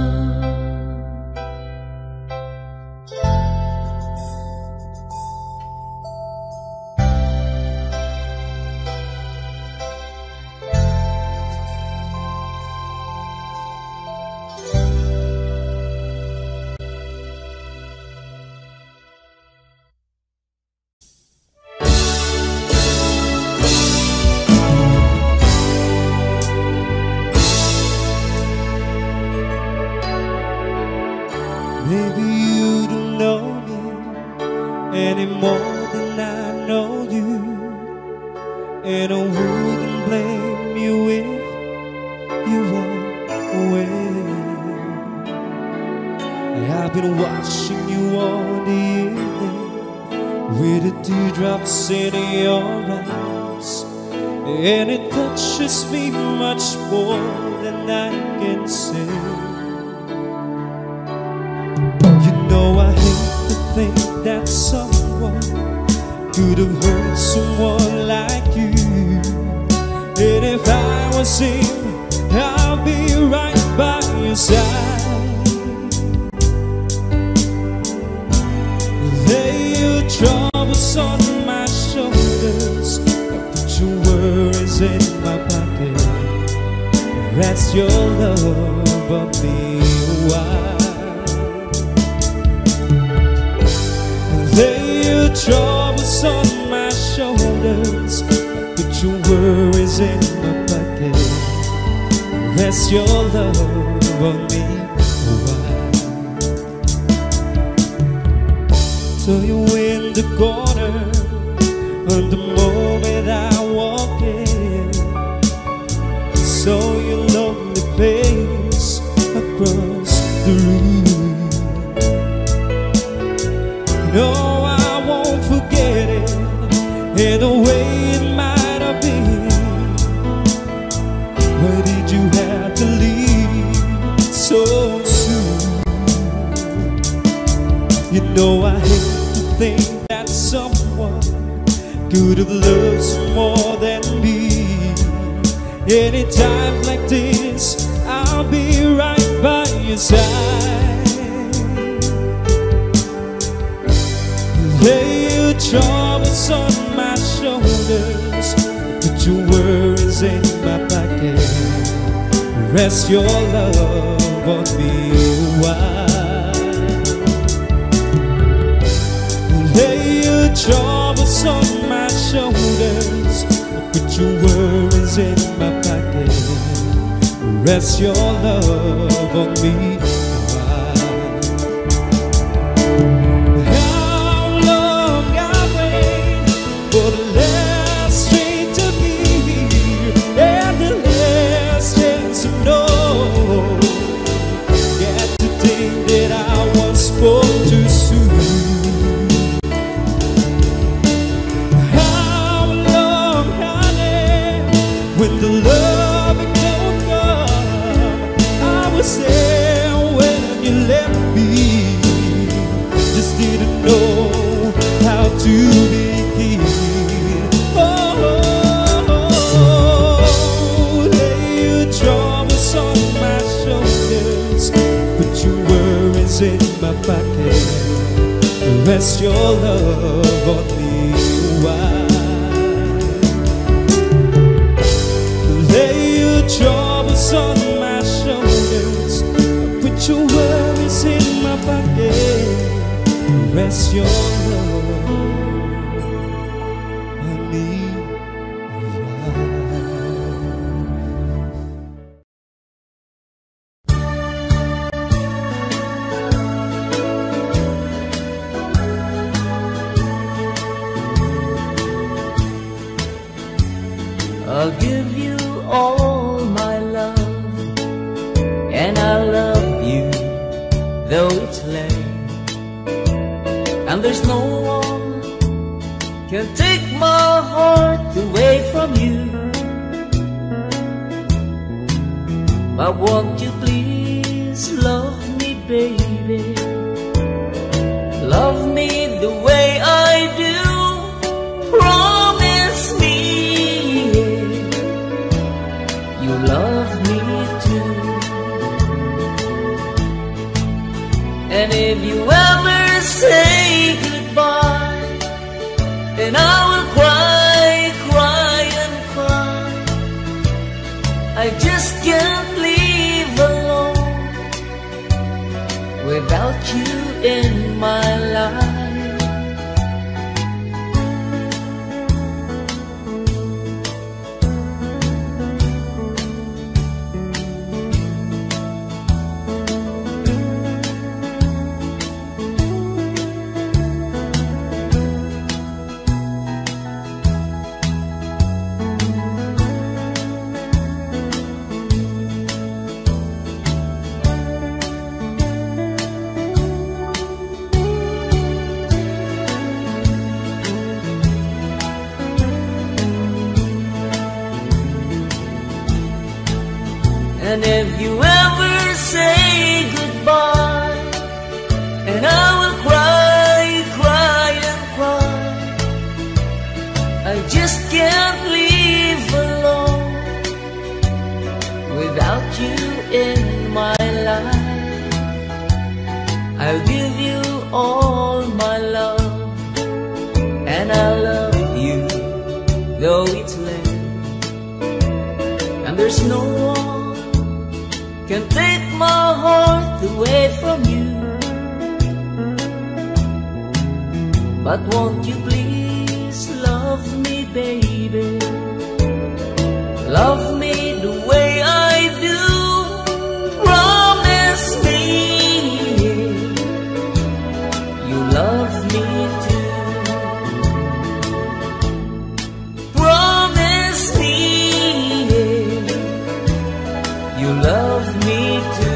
Maybe you don't know me any more than I know you, and I wouldn't blame you if you walk away. I've been watching you all the evening with the dewdrops in your eyes, and it touches me much more than I can say. I hate to think that someone could have hurt someone like you. And if I was him, I'll be right by your side. Lay your troubles on my shoulders, put your worries in my pocket. Rest your love on me a while. Lay your troubles on my shoulders, put your worries in my pocket. Rest your love on me a while. So you in the corner, on the moment I walk in, so your lonely face across the room. No, I won't forget it, and the way it might have been. Why did you have to leave so soon? You know I hate to think that someone could have loved some more than me. Any times like this, I'll be right by your side. Lay your troubles on my shoulders, put your worries in my pocket. Rest your love on me a while. Lay your troubles on my shoulders, put your worries in my pocket. Rest your love on me a while. For the last train to be here, and the last chance to know. Got to think that I was born too soon. know how to begin. Oh, lay your troubles on my shoulders, put your worries in my pocket, rest your love on me a while. Lay your troubles on my shoulders, put your worries in my pocket, rest your love on me a while. I'll give you all my love, and I love you though it's late, and there's no one can take my heart away from you. But won't you please love me, baby? Love me the way I do. Promise me you love me too. And if you ever say goodbye, then I will cry, cry and cry. I just can't live alone without you in my life. And if you ever say goodbye, and I will cry, cry and cry. I just can't live alone without you in my life. I'll give you all my love, and I love you though it's late, and there's no one can take my heart away from you. But won't you please love me, baby? Love me the way I do. Promise me you love me too. Promise me you love me too.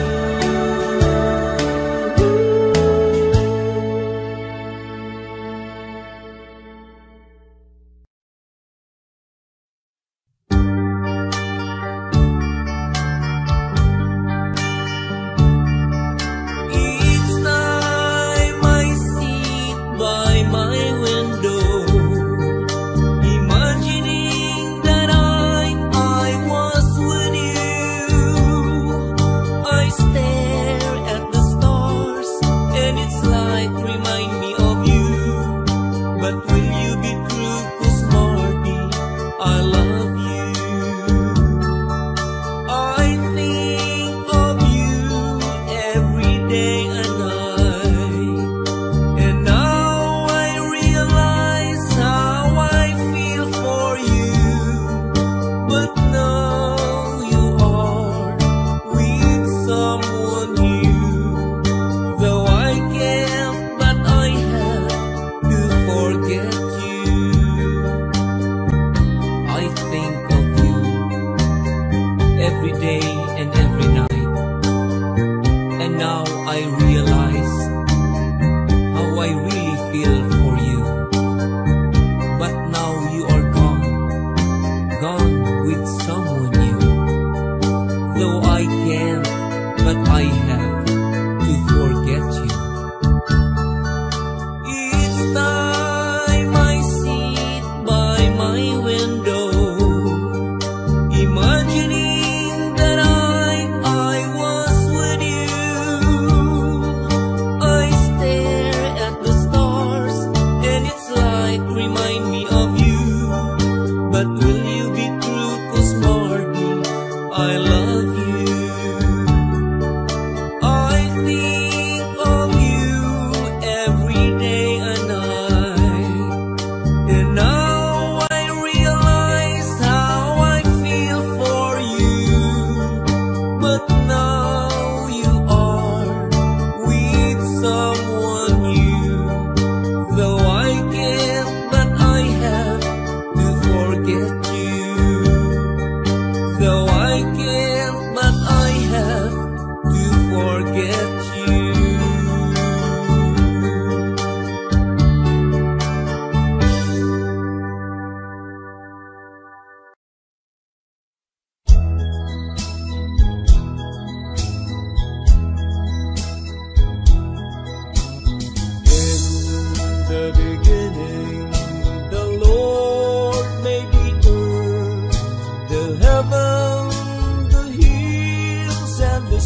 the beginning, the Lord made the earth, the heaven, the hills, and the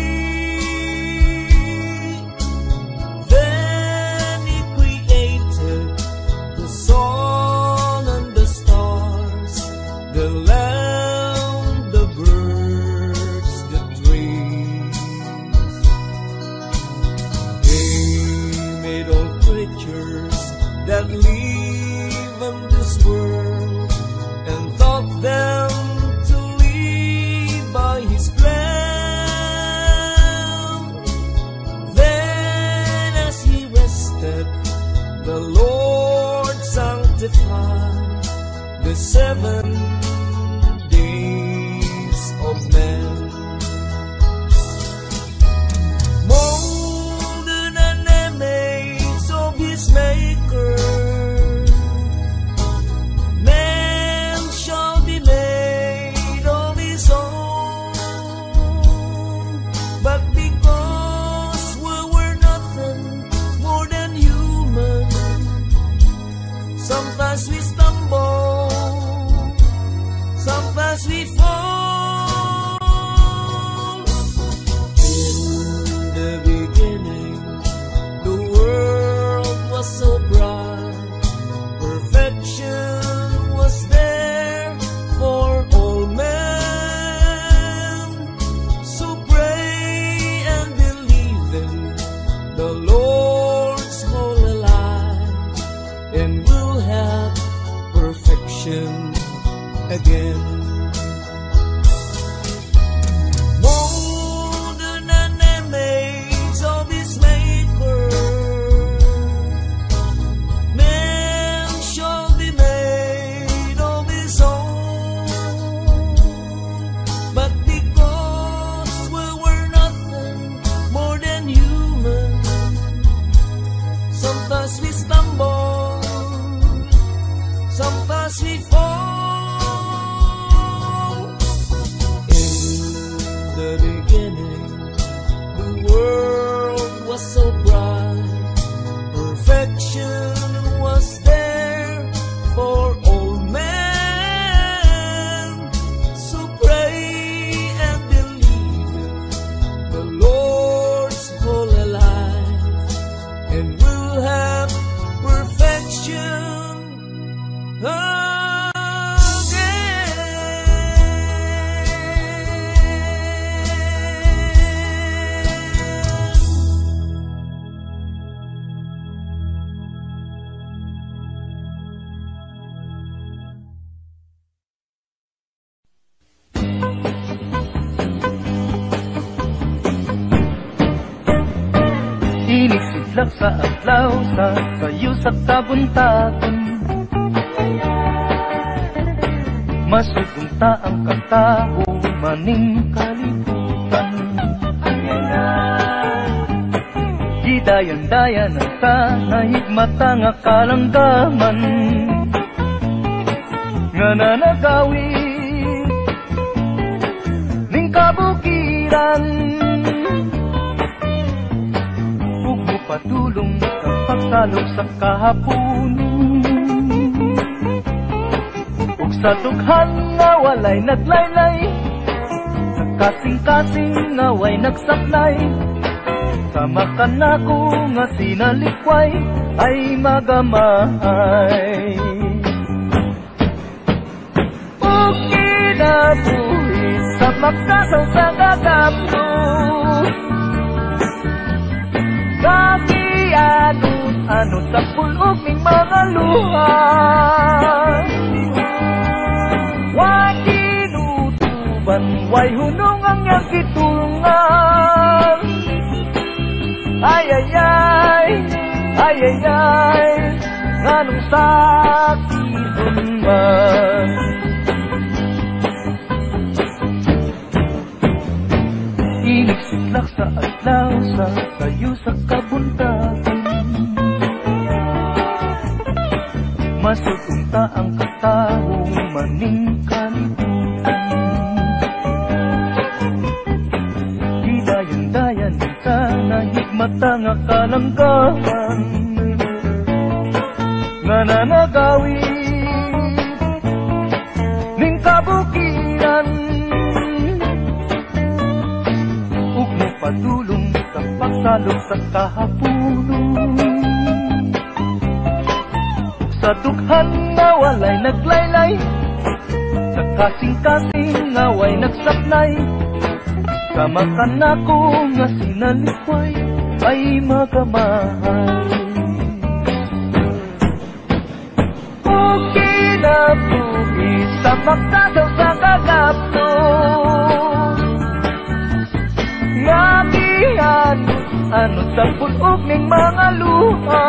sea. Then He created the sun and the stars, the land, the birds, the trees. He made all creatures that live in this world and taught them to live by His plan. Then as He rested, the Lord sanctified the seven days of man. Molded and image of His Maker, man shall be made of His own. But because we were nothing more than human, sometimes we stumble, sometimes we fall. In the beginning, the world was so bright, perfection was there for all men. So pray and believe in the Lord's holy life, and we'll have perfection again. Molded and image of His Maker, man shall be made of His own. But because we were nothing more than human, sometimes we stumble, sometimes we fall. In the beginning, the world was so bright, perfection was there for all men. So pray and believe in the Lord's holy life, and we'll have perfection again. Inisidlak sa adlaw sa sayo sa kabuntagon, masugunta ang katao maning kalibutan. Gidayan-dayan ang tanahigmata nga kalanggaman, nga nanagawid ning kabukiran. Patulong sa pagsalog sa kahapon, ug sa dughan nga walay naglaylay, sa kasing-kasing nga way nagsaknay, sa makanako nga sinalikway ay magamay. Ug kinabuhi sa magkasaw sa gagamno, kakianot-anot sa pulog ning mga luha, way kinutuban, way hunong ang iyang kitulungan. Ay ay ay, ay ay ay, nganong sakit man. Inisidlak sa adlaw sa sayo sa kabuntagon, masugunta ang katao maning kalibutan. Hidayan-dayan sa nahigmata nga kalanggaman, nga nanagawin ning kabukiran ug mopadulong sa pagsalog sa kahapunon sa dughan nga walay naglaylay sa kasing-kasing nga way nagsaknay sama ka nako nga sinalikway ay magamahal o kinabuhi sa magtasaw sa kagapto nga gihanot ano sa pulog ning mga luha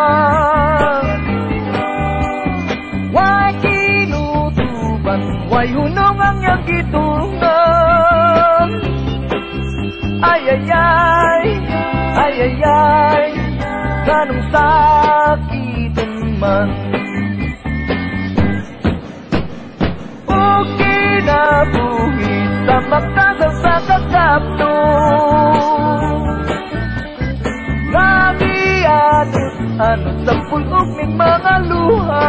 way kinutuban way hunong ang iyang gitungan ay ay ay ay ay ay ganong sakitan man o kinabuhi sa magtasaw sa kagapto nagianot ano sa pulog ning mga luha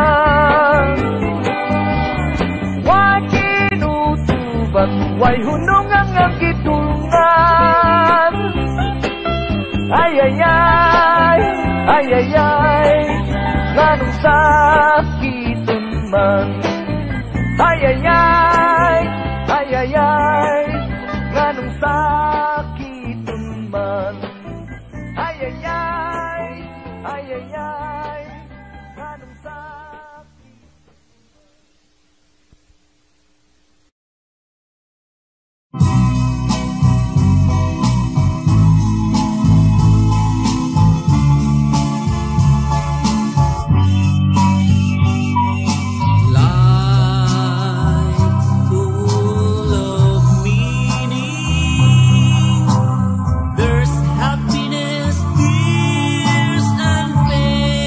way kinutuban way hunong ang ang gitungan ay ay ay ay ay ay ganong sakitan man ay ay ay ay ay ay ganong sakitan man ay ay ay ay ay ay ganong sakitan There's happiness, tears, and pain.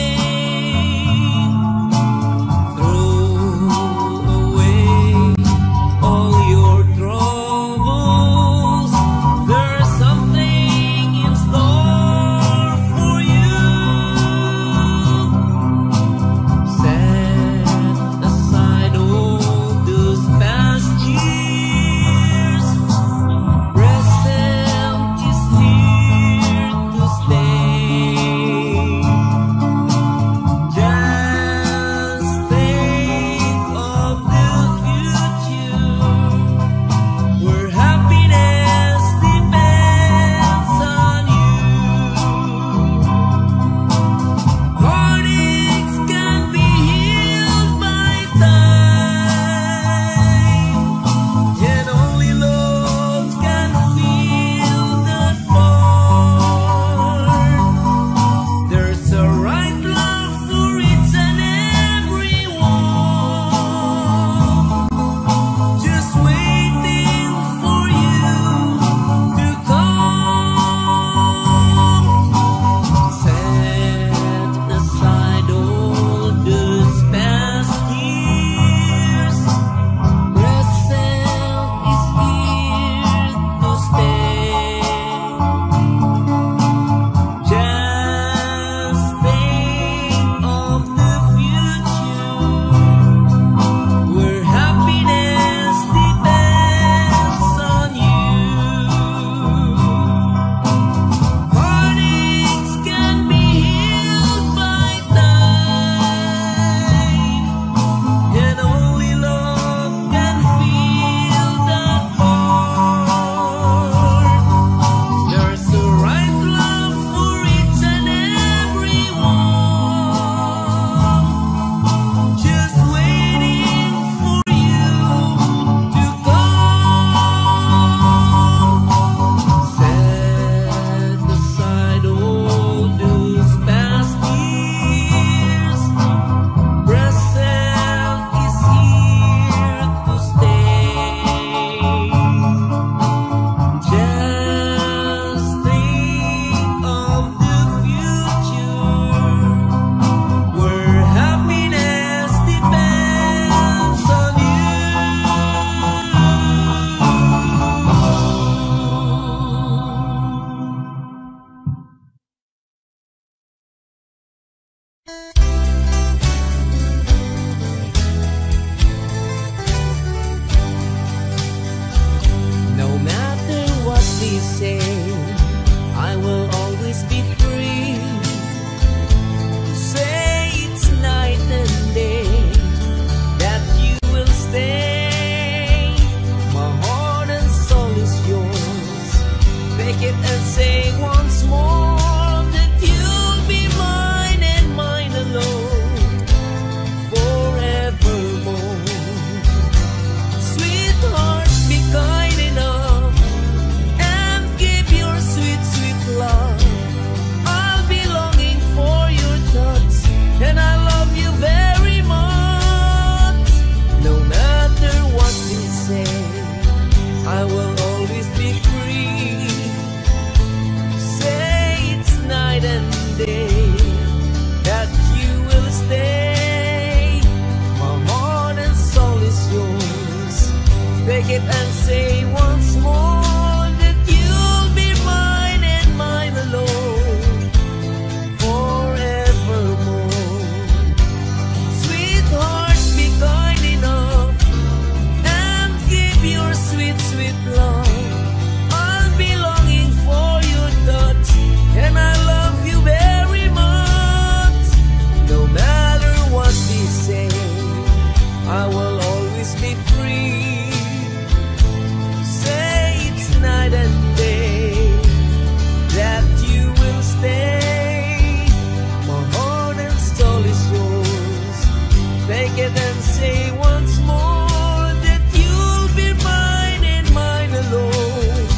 and say once more that you'll be mine and mine alone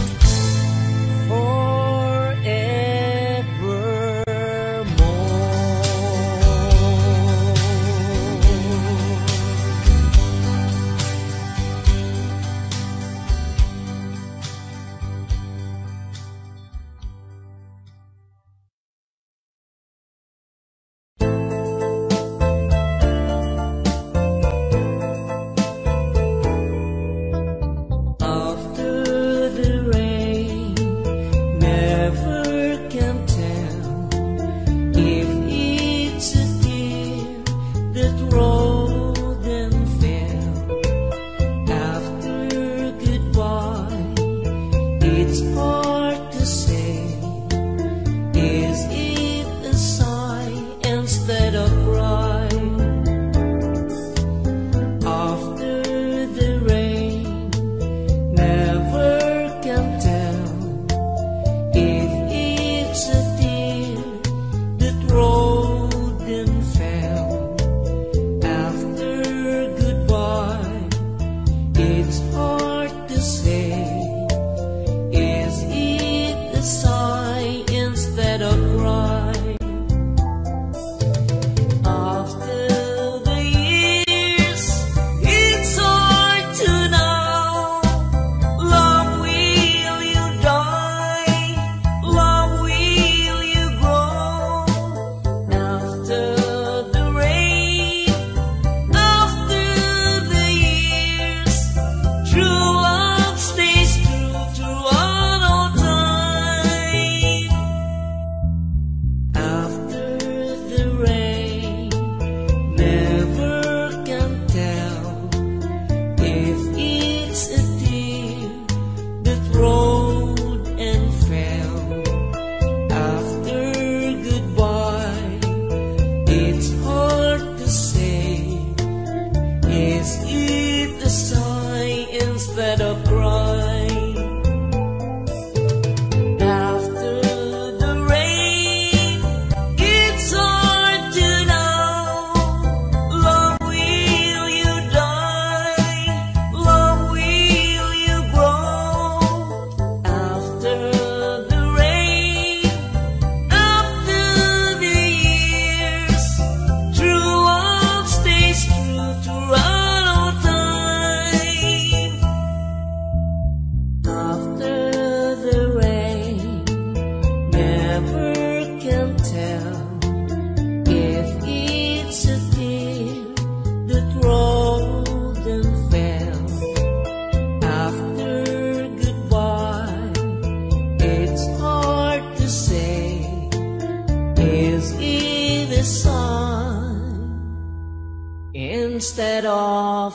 instead of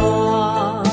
cry.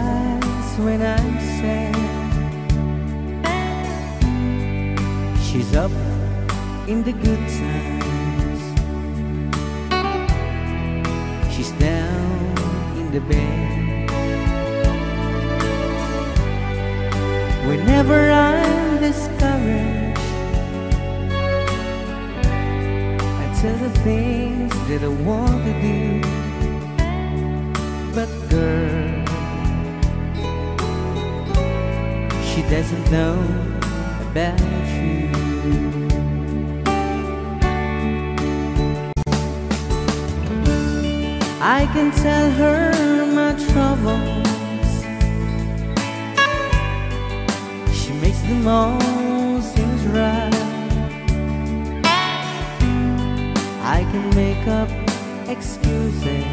cries when I'm sad. She's up in the good times. She's down in the bed. Whenever I'm discouraged, I tell the things that I want to do. But girl, she doesn't know about you. I can tell her my troubles. She makes them all seems right. I can make up excuses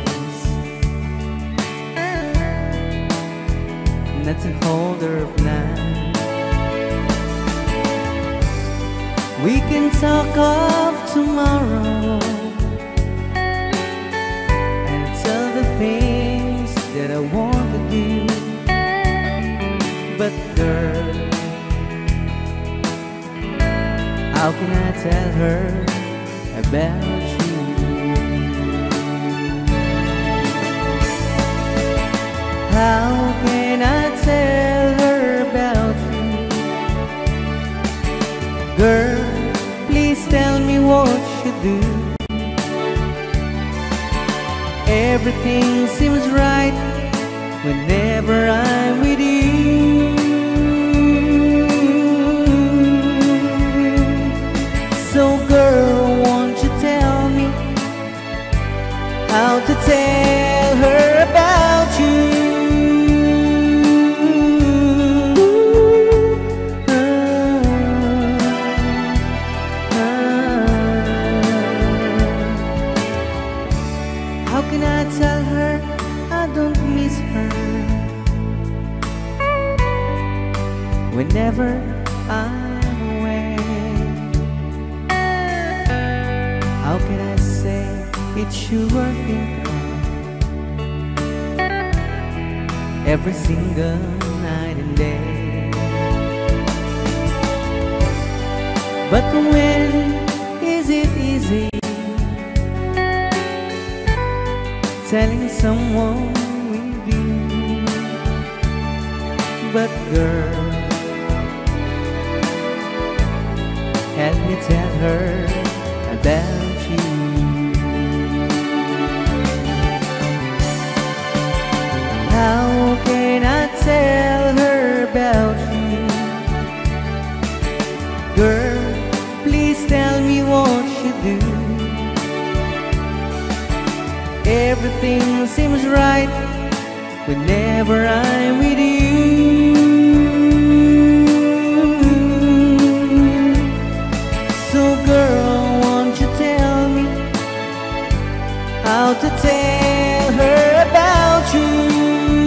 not to hold her of night. We can talk of tomorrow and tell the things that I want to do. But girl, how can I tell her about you? How can I tell her about you? Girl, please tell me what you do. Everything seems right whenever I'm with you. So girl, won't you tell me how to tell her about you? Tell her I don't miss her whenever I'm away. How can I say it's you I think of every single night and day? But when is it easy telling someone with you? But girl, help me tell her about you. How can I tell her about you? Girl, please tell me what you do. Everything seems right whenever I'm with you. So girl, won't you tell me how to tell her about you?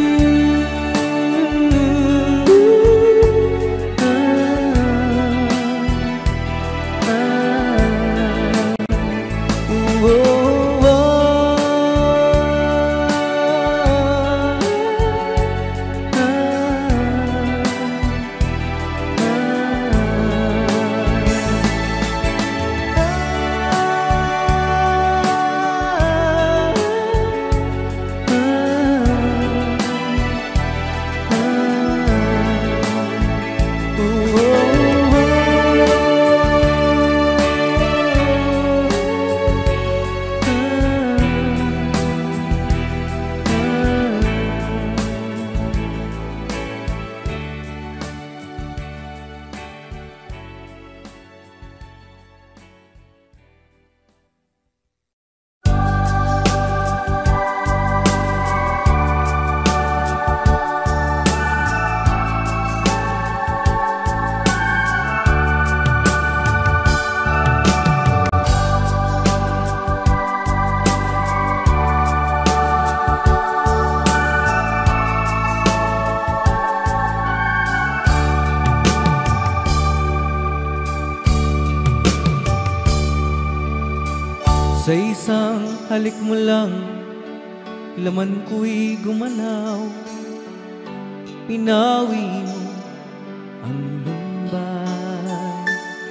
Sa isang halik mo lang, laman ko'y gumalaw. pinawi mo ang lumbay.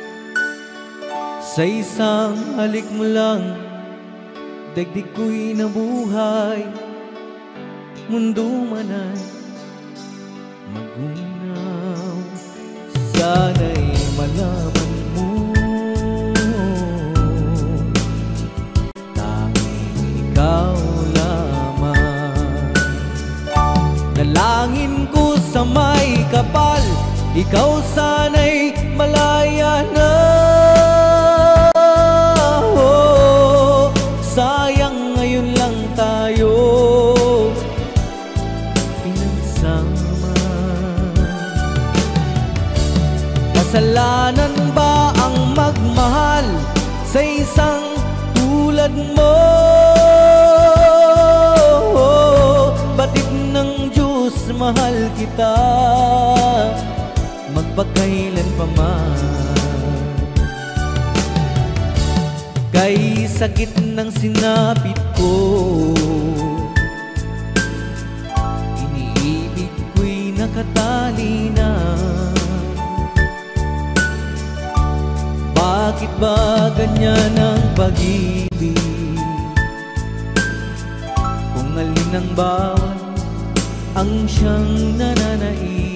Sa isang halik mo lang, daigdig ko'y nabuhay. Mundo man ay magunaw, sana'y malaman mo, tanging ikaw lamang. Dalangin ko sa may kapal, ikaw sana'y malaya na. Oh, sayang ngayon lang tayo pinagsama. Kasalanan ba ang magmahal sa isang tulad mo? Batid ng Diyos, mahal kita magpakailan pa man. Kay sakit ng sinapit ko, iniibig ko'y nakatali na. Bakit ba ganyan ang pag-ibig? Kung alin ang bawal ang siyang nananaig.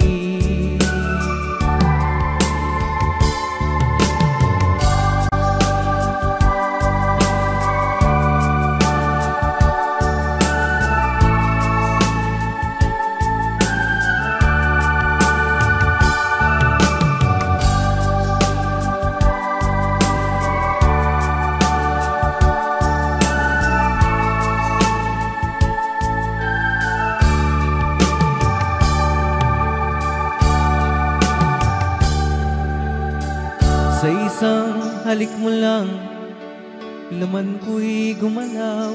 Sa isang halik mo lang, laman ko'y gumalaw.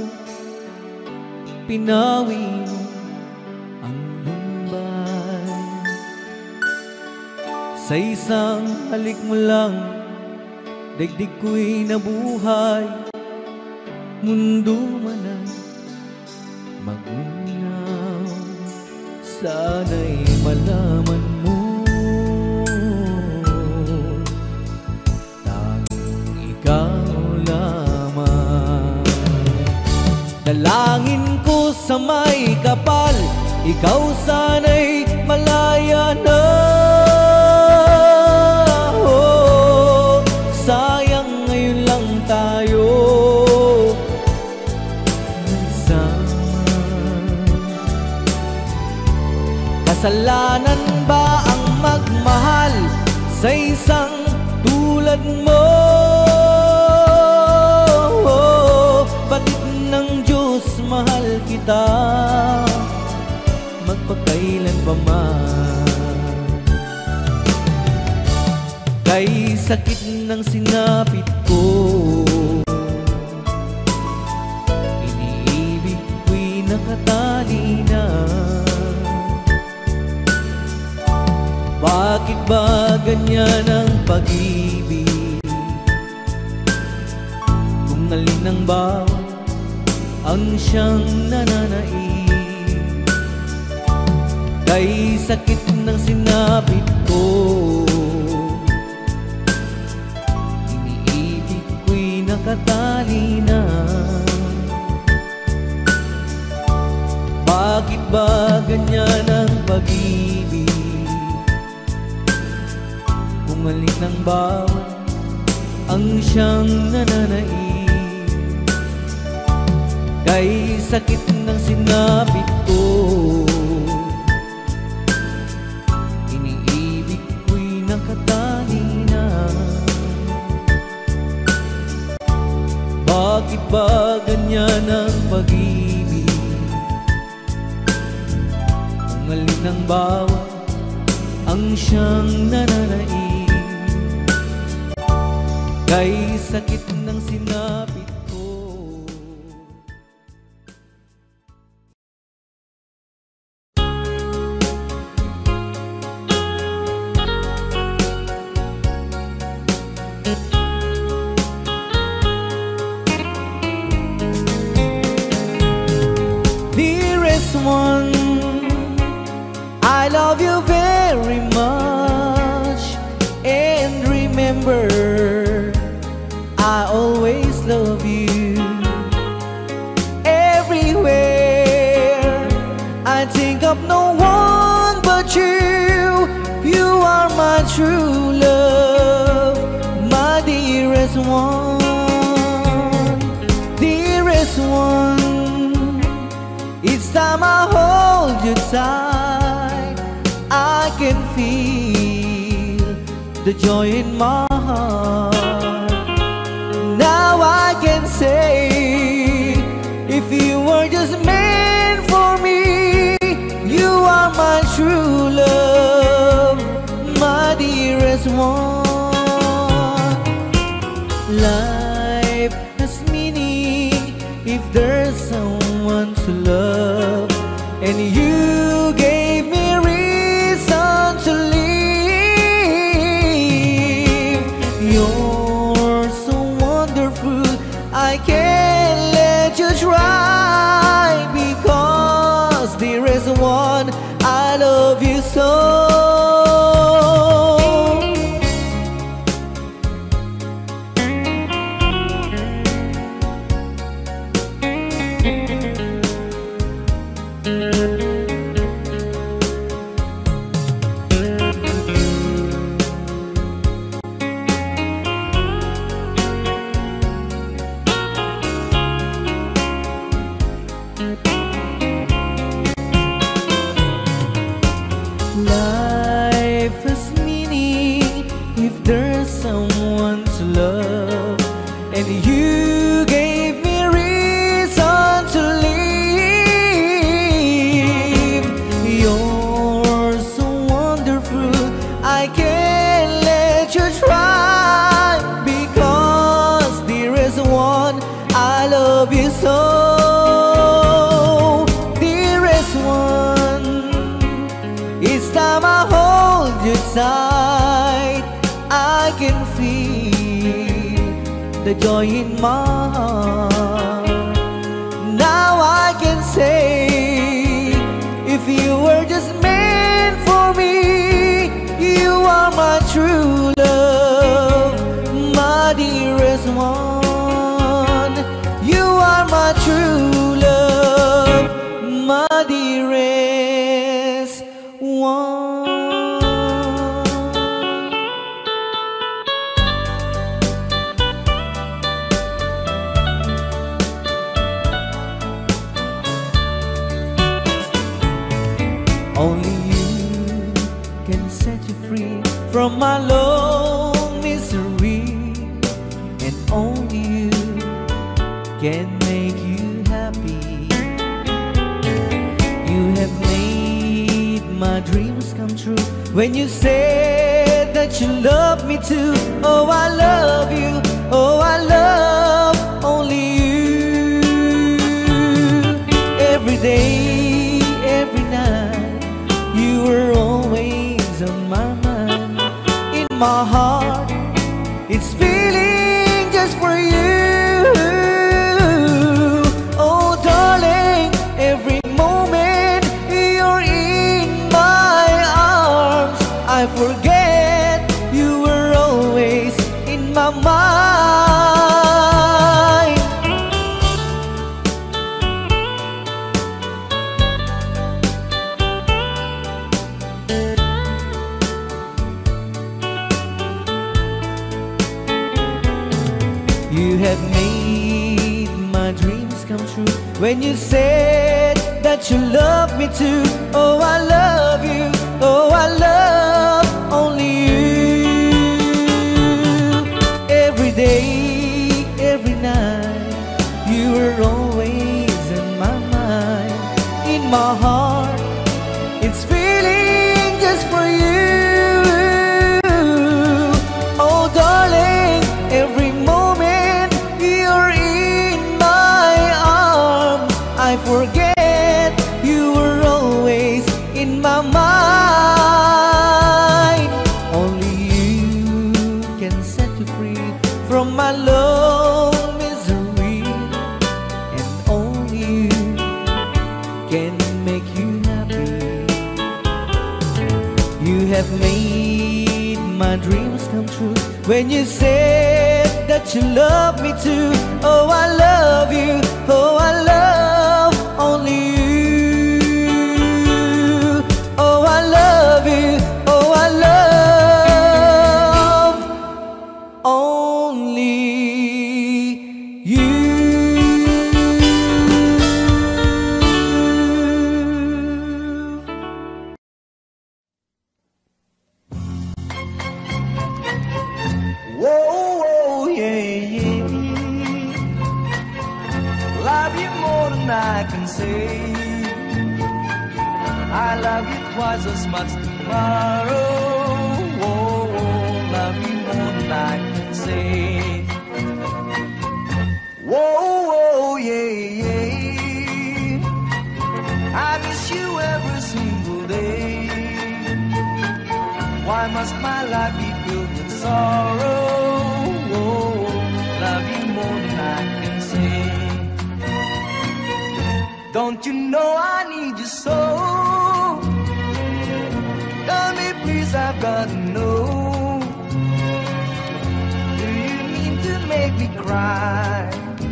Pinawi mo ang lumbay. Sa isang halik mo lang, daigdig ko'y nabuhay. Mundo man ay magunaw, sana'y malaman mo, ikaw lamang. Dalangin ko sa may kapal, ikaw sana'y malaya na. Oh, sayang ngayon lang tayo nagsama. Kasalanan ba ang magmahal sa isang tulad mo? Batid ng Diyos, mahal kita magpakailan pa man. Kay sakit ng sinapit ko, iniibig ko'y nakatali na. Bakit ba ganyan ang pag-ibig? Kung alin ang bawal ang siyang nananaig. Kay sakit ng sinapit ko, iniibig ko'y nakatali na. Bakit ba ganyan ang pag-ibig? Kung alin ang bawal ang siyang nananaig. Kay sakit ng sinapit ko, iniibig ko'y nakatali na. Bakit ba ganyan ang pag-ibig? Kung alin ang bawal ang siyang nananaig. Kay sakit ng sinapit ko. Dearest one, I I love you very much. And remember, I always love you. Everywhere I think of no one but you. You are my true love, my dearest one, dearest one. Each time I hold you tight, I can feel the joy in my heart. Now I can say, if you were just meant for me, you are my true love, my dearest one. Life has meaning if there's someone to love, and you gave me reason to live. You're so wonderful, I can't let you try, because there is one, I love you so. Life has meaning if there's someone to love, and you gave me reason to live. You're so wonderful, I can't let you try, because there is one, I love you so. Dearest one, each time I hold you tight, I can feel the joy in my heart. Now I can say, if you were just meant for me, you are my true love, my dearest one. You are my true love, my dearest one. Only you can set you free from my long misery, and only you can make you happy. You have made my dreams come true when you said that you love me too. Oh, I love you, oh, I love only you. Every day, every night, you were always on my mind. In my heart, it's feeling just for you. Oh, darling, every moment you're in my arms, I forget you were always in my mind. You have made my dreams come true when you said that you love me too. Oh, I love you, oh, I love only you. Every day, every night, you were always in my mind. In my heart, it's feeling just for you. Oh, darling, every moment you're in my arms, I forget you were always in my mind. Only you can set you free from my long misery, and only you can make you happy. You have made my dreams come true when you said that you love me too. Oh, I love you, oh, I love only you. Oh, I love you, oh, I love only you. Whoa, whoa, yeah, yeah. Love you more than I can say. I love you twice as much tomorrow. Whoa, whoa, love you more than I can say. Whoa, whoa, yeah, yeah. I miss you every single day. Why must my life be filled with sorrow? Whoa, love you more than I can say. Don't you know I need you so? Tell me please, I've gotta know. Do you mean to make me cry?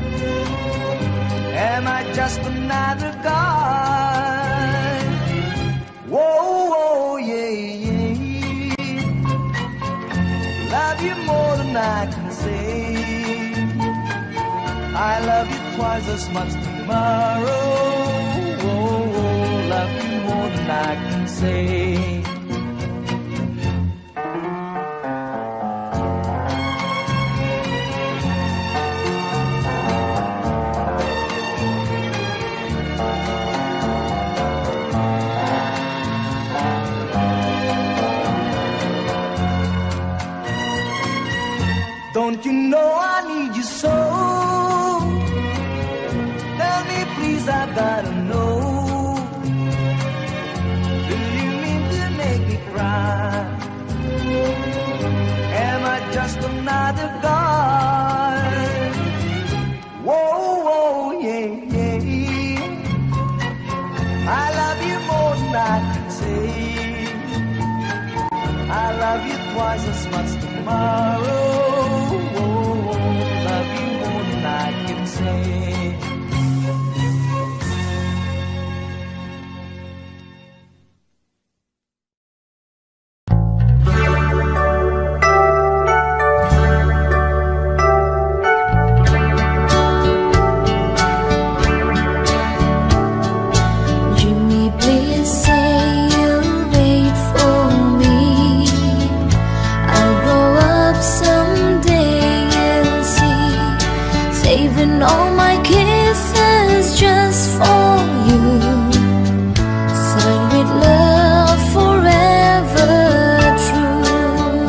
Am I just another guy? Whoa, whoa, yeah, yeah. Love you more than I can say. I love you twice as much tomorrow. Whoa, whoa, love you more than I can say. Don't you know I need you so? Tell me please, I've gotta know. Do you mean to make me cry? Am I just another guy? Whoa, whoa, yeah, yeah. I love you more than I can say. I love you twice as much tomorrow. Love you more than I can say. Jimmy, please say you'll wait for me. I'll grow up someday, you'll see. Saving all my kisses just for you. Signed with love forever true.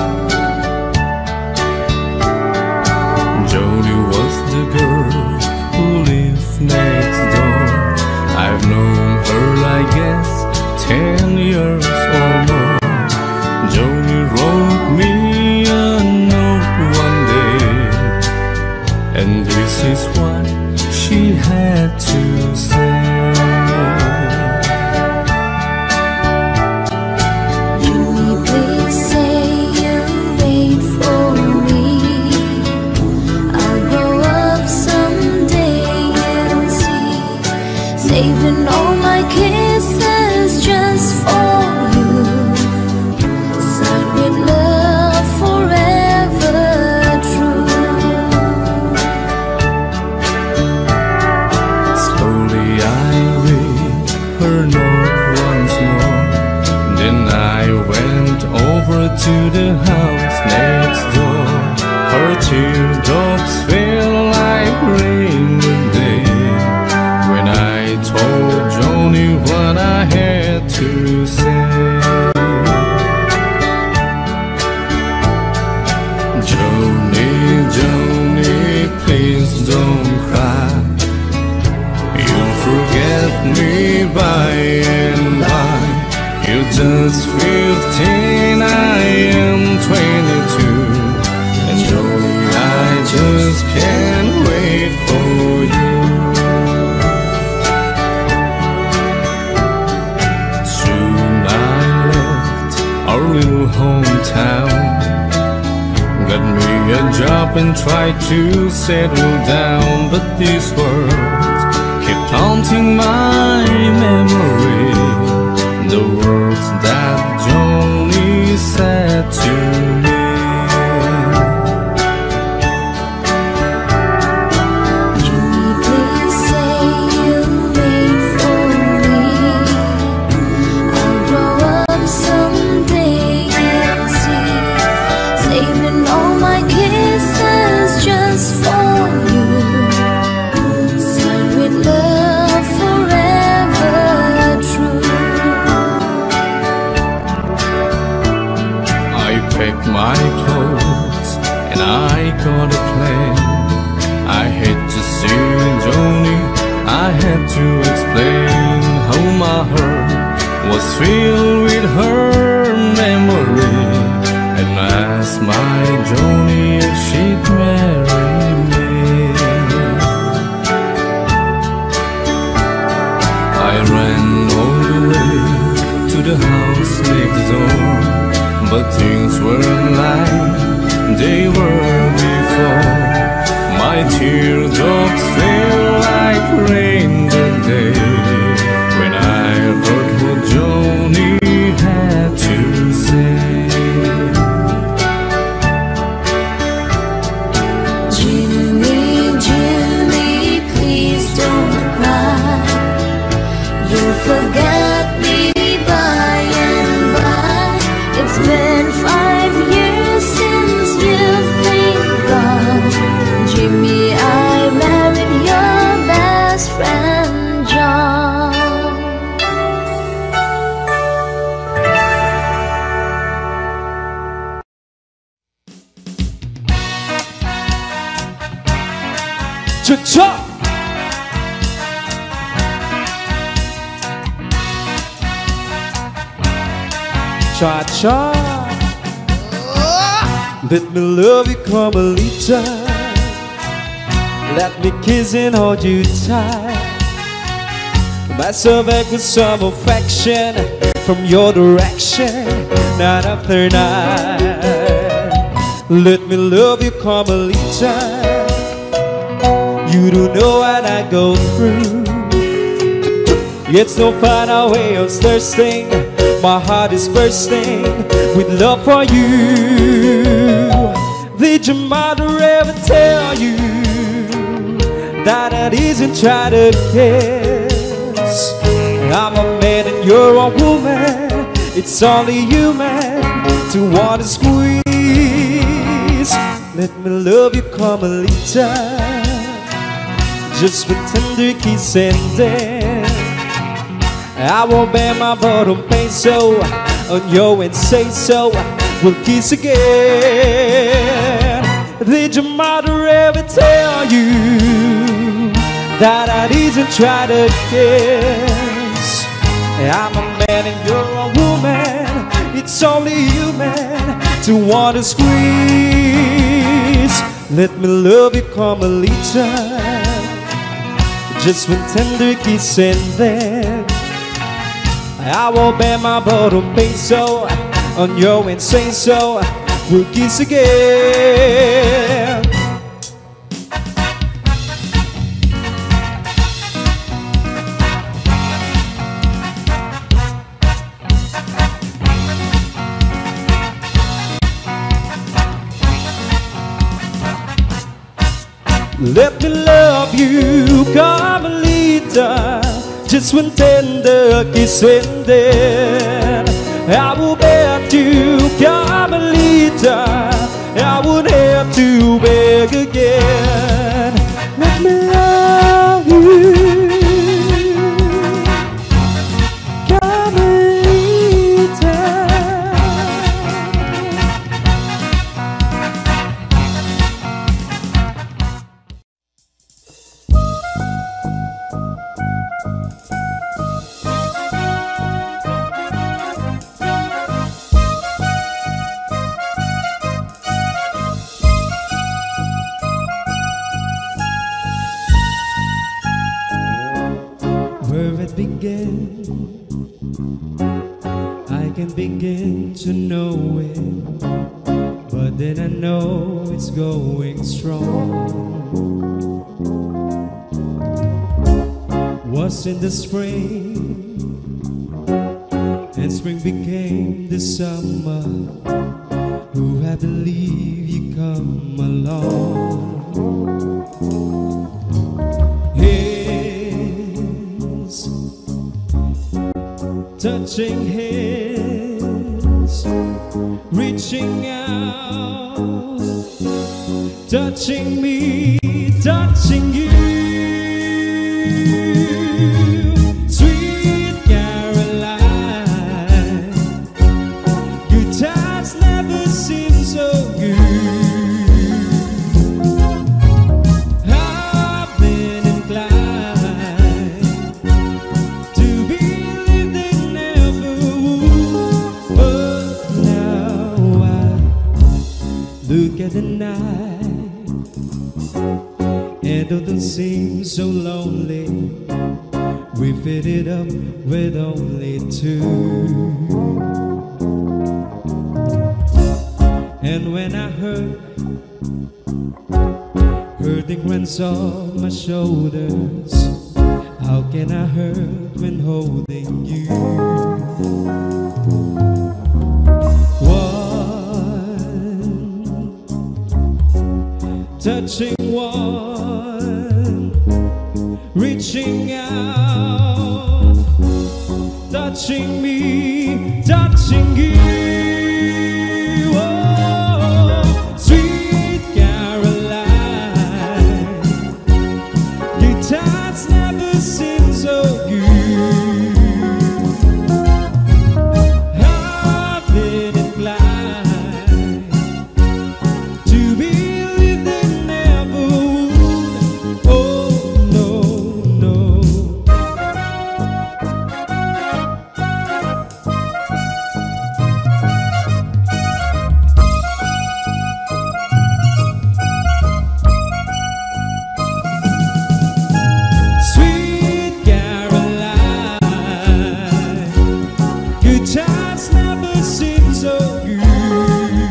Jody was the girl who lived next door. I've known her, I guess, ten years or more. Jody wrote me a note one day, and this is what she had to say. Jimmy, please say you'll wait for me. I'll grow up someday, you'll see. Saving all my kisses just for you. Signed with love forever true. Slowly I read her note once more. Then I went over to the house next door. Her teardrops fell like rain one day when I told Joni what I had to say. Joni, Joni, please don't cry. You'll forget me by and by. You're just fifteen, I am twenty-two. And Joni, I just can't wait for you. Soon I left new hometown. Got me a job and tried to settle down, but these words kept haunting my memory. The words that Johnny said to me. My clothes and I got a plan. I had to see Johnny, I had to explain how my heart was filled with her memory, and asked my Johnny if she'd marry me. I ran all the way to the house next door, but things weren't like they were before. My teardrops fell like rain that day when I heard what Johnny had to say. Jimmy, Jimmy, please don't cry. You'll forget me by and by. It's been five years since you've been gone. Jimmy, I married your best friend, John. Cha-cha! Cha-cha. Let me love you, Carmelita. Let me kiss and hold you tight. Myself back with some affection from your direction, night after night. Let me love you, Carmelita. You don't know what I go through. Yet no final way of thirsting. My heart is bursting with love for you. Did your mother ever tell you that it isn't try to kiss? I'm a man and you're a woman. It's only human to want to squeeze. Let me love you, Carmelita, just with tender kiss, and then I won't bear my bottom pain so on you and say so. We'll kiss again. Did your mother ever tell you that I didn't try to kiss? I'm a man and you're a woman. It's only human to want to squeeze. Let me love you, Carmelita, just one tender kiss, and then I won't bear my bottom pain so on your and say so. We'll kiss again. Let me love you, Carmelita, just one tender kiss, and then I will bet you, Carmelita, I won't have to beg again. Let me love you, Carmelita. begin to know it, but then I know it's going strong. Was in the spring, and spring became the summer. Who had believed you come along? Hands, touching hands, reaching out, touching me, touching you. Sweet Caroline, good times never seem so good. I've been inclined to believe they never would, but now I look at the night and it doesn't seem so lonely. We fit it up with only two. And when I heard hurting runs off my shoulders, how can I hurt when holding you? One, touching one, reaching out, touching me, touching you. Oh, sweet Caroline, your times never seem so good. I've been inclined to believe they never would. Oh no, no. Sweet Caroline, good times never seem so good.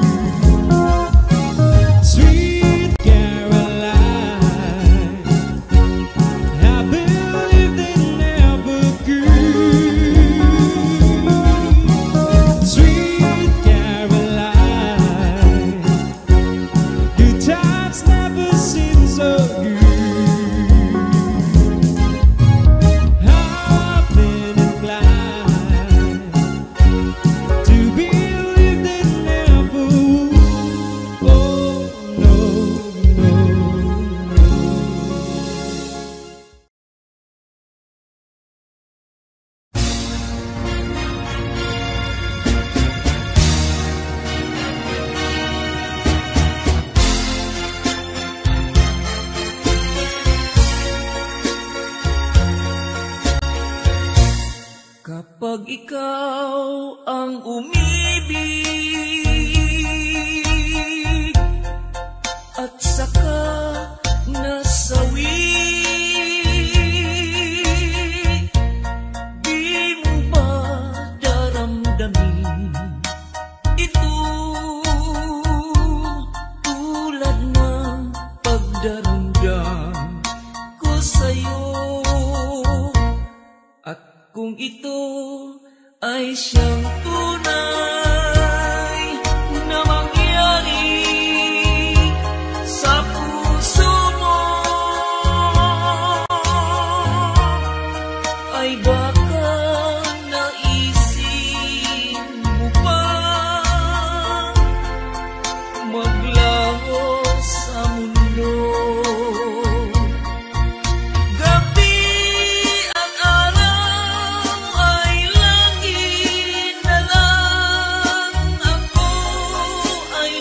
Sweet Caroline, I believe they never could. Sweet Caroline, good times never seem so good. I've been inclined to believe they never would. Oh no, no, no. Kapag ikaw ang umibig at saka nasawi, di mo ba daramdamin ito tulad ng pagdaramdam ko sa'yo? At kung ito ay siyang tunay na mangyari sa puso mo, ay baka naisip mo pa maglaho sa mundo. Gabi at araw ay langit na lang, ako ay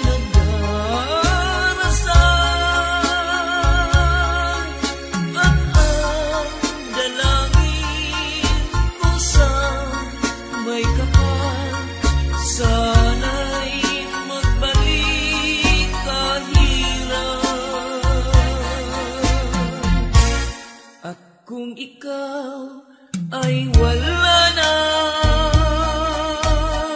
nagdarasal. At ang dalangin ko sa may kapal, sana'y magbalik kahirap. At kung ikaw ay wala na,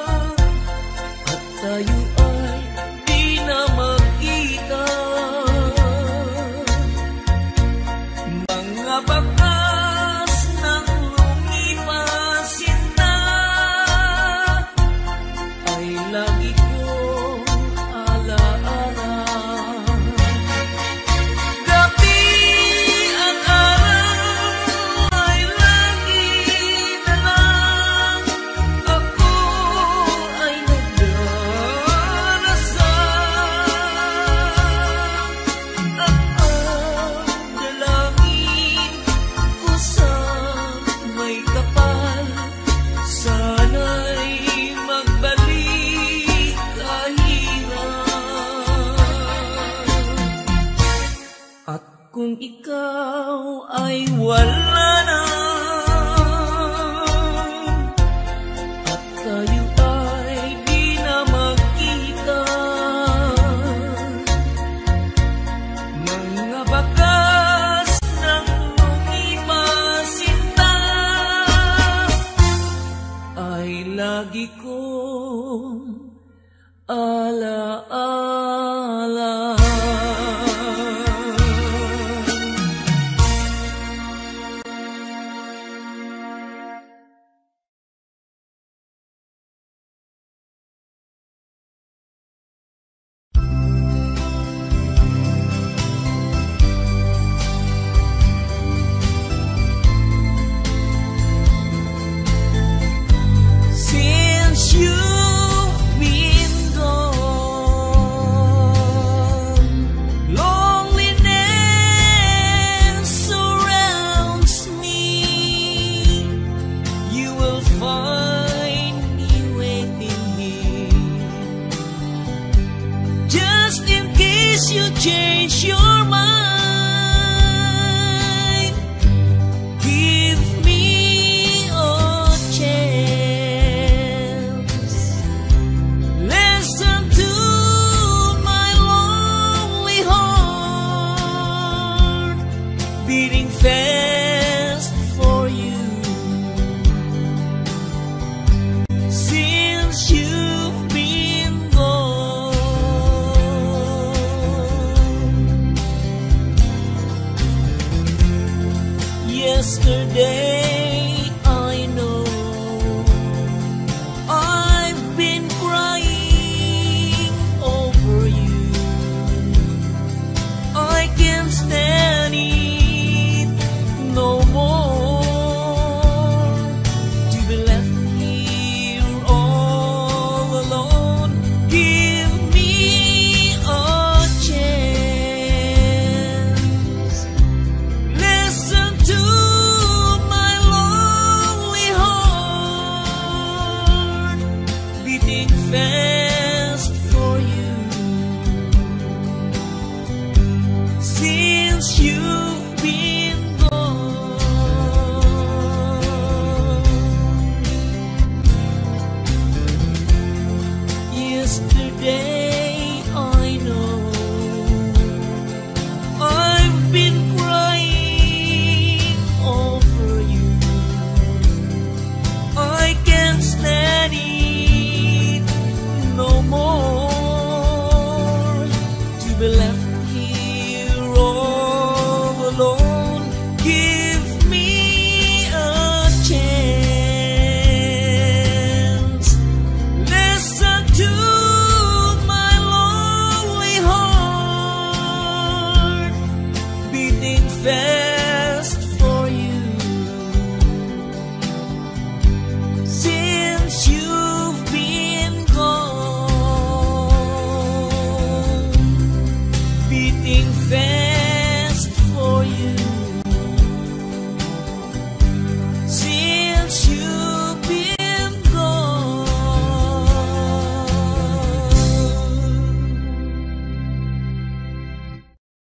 wala na, at tayo ay di na magkita. Mga bakas ng lumipas sinta ay lagi kong alaala. Since you've been gone, loneliness surrounds me. You will find me waiting here, just in case you change your mind. Give me a chance. Listen to my lonely heart beating fast for you. Since you've been gone, yesterday I know I've been crying over you. I can't stand it no more, to be left here all alone. Give me a chance. Listen to my lonely heart beating fast for you. Since you've been gone, yesterday I know I've been crying over you. I can't stand it no more, to be left here all alone. Give me a chance. Listen to my lonely heart beating fast for you. Since you've been gone, beating fast for you. Since you've been gone.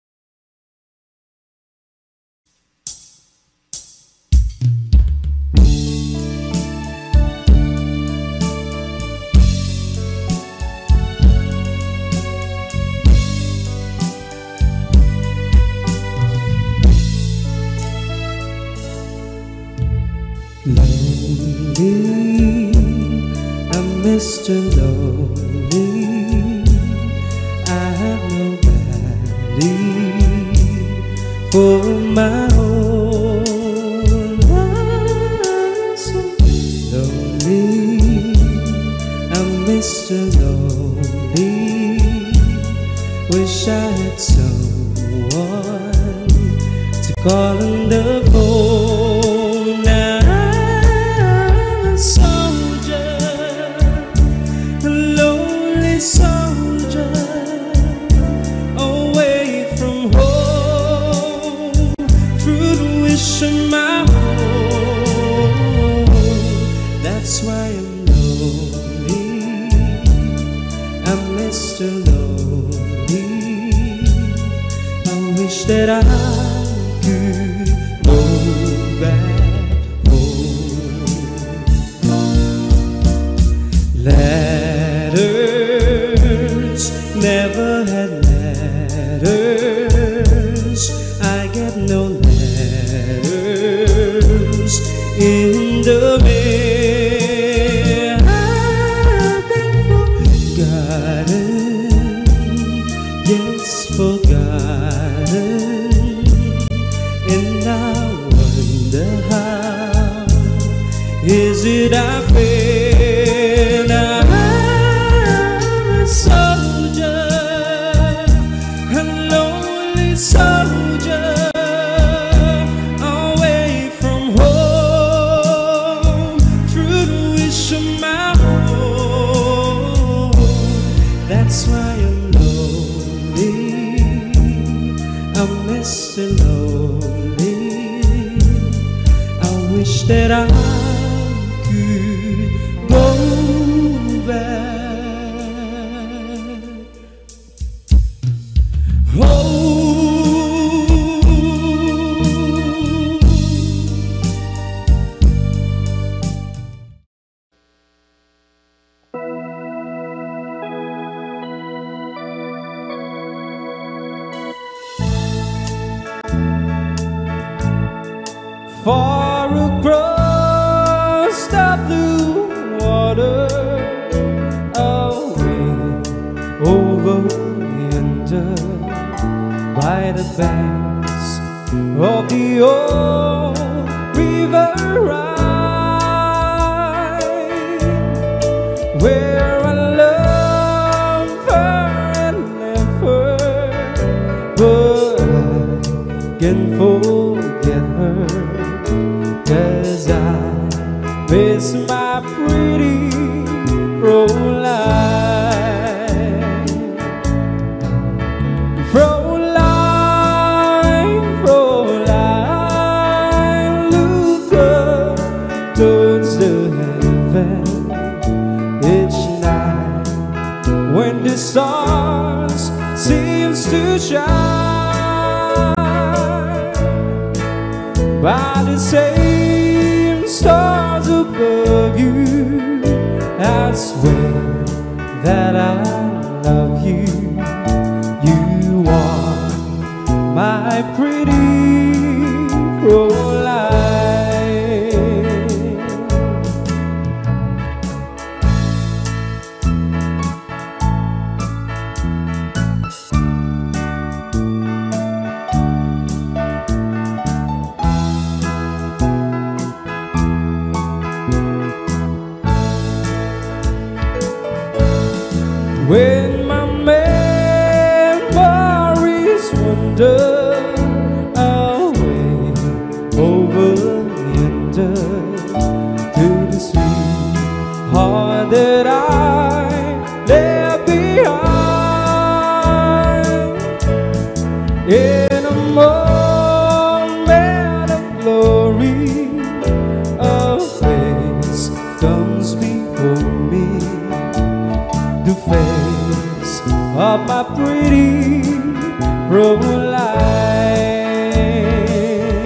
Lonely, I'm Mister Lonely. I have nobody for my own. I'm so lonely, I'm Mister Lonely. Wish I had someone to call on the phone. Now I'm a soldier, a lonely soldier, away from home, through the wish of my home. That's why I'm lonely, I'm Mister Lonely. I wish that I could know never had letters. I get no letters in the mail. I've been forgotten, yes, forgotten, and I wonder how is it I feel now. Soldier, a lonely soldier, away from home, through the wish of my home. That's why I'm lonely, I'm Mister Lonely. I wish that I could go back. Far across the blue water, away over yonder, by the banks of the old river Rhine, where I love her and left her, but I can forget her, 'cause I miss my pretty Fräulein. Fräulein, Fräulein, look up towards the heaven each night when the stars seems to shine. By the same stars above you, I swear that I love you. You are my pretty Fräulein. When my memories wander away over yonder to the sweet heart that I left behind, in a moment of glory, a face comes before me, the face of my pretty Fräulein.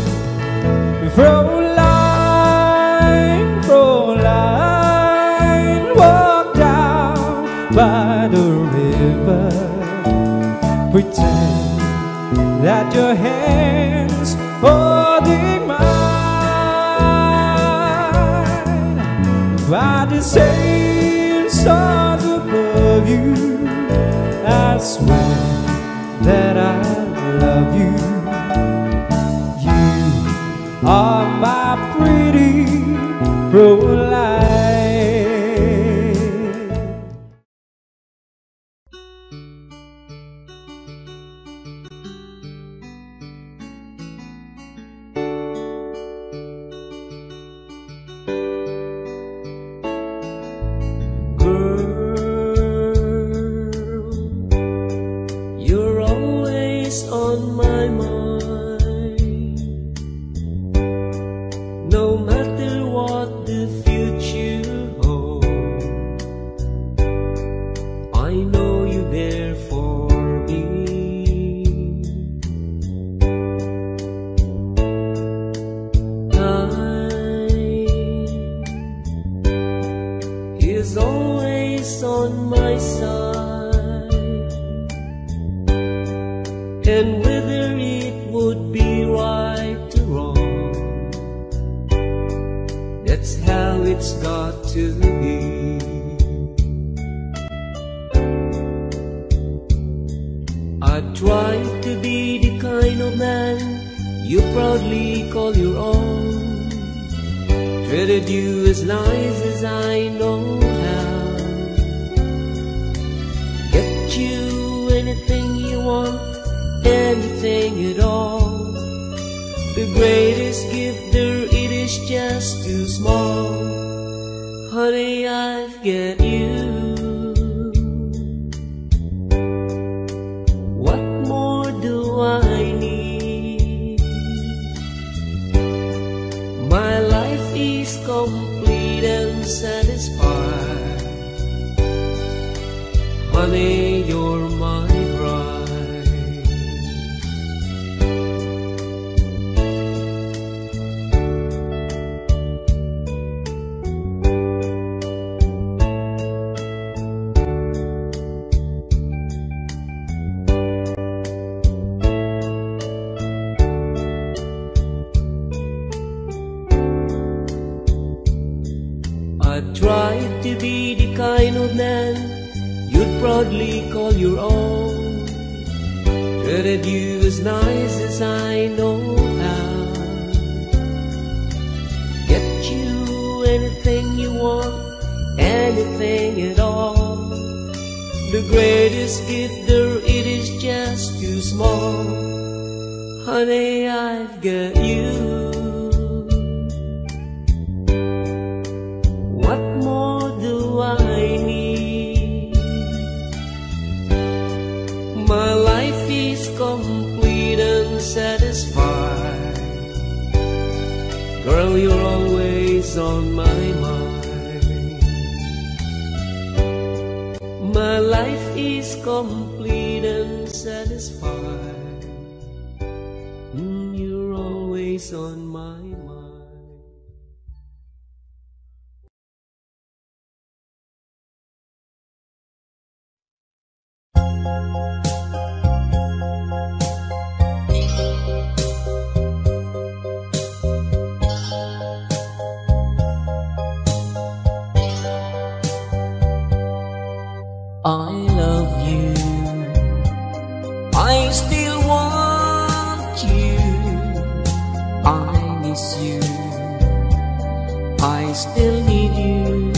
Fräulein, Fräulein, walk down by the river, pretend that your hands holding mine. By the same stars above you, I swear that I love you. You are my pretty Fräulein. is always on my side. I tried to be the kind of man you proudly call your own. Treated you as nice as I know how. Get you anything you want, anything at all. The greatest gift there it is just too small. Honey, I've got you. What more do I need? My life is complete and satisfied. Honey, you're my bride. I tried to be the kind of man you'd proudly call your own. Treated you as nice as I know how. Get you anything you want, anything at all. The greatest gift there it is just too small. Honey, I've got you. What more do I need? My life is complete and satisfied. Girl, you're always on my mind. My life is complete and satisfied. Mm, you're always on my mind. I love you, I still want you, I miss you, I still need you.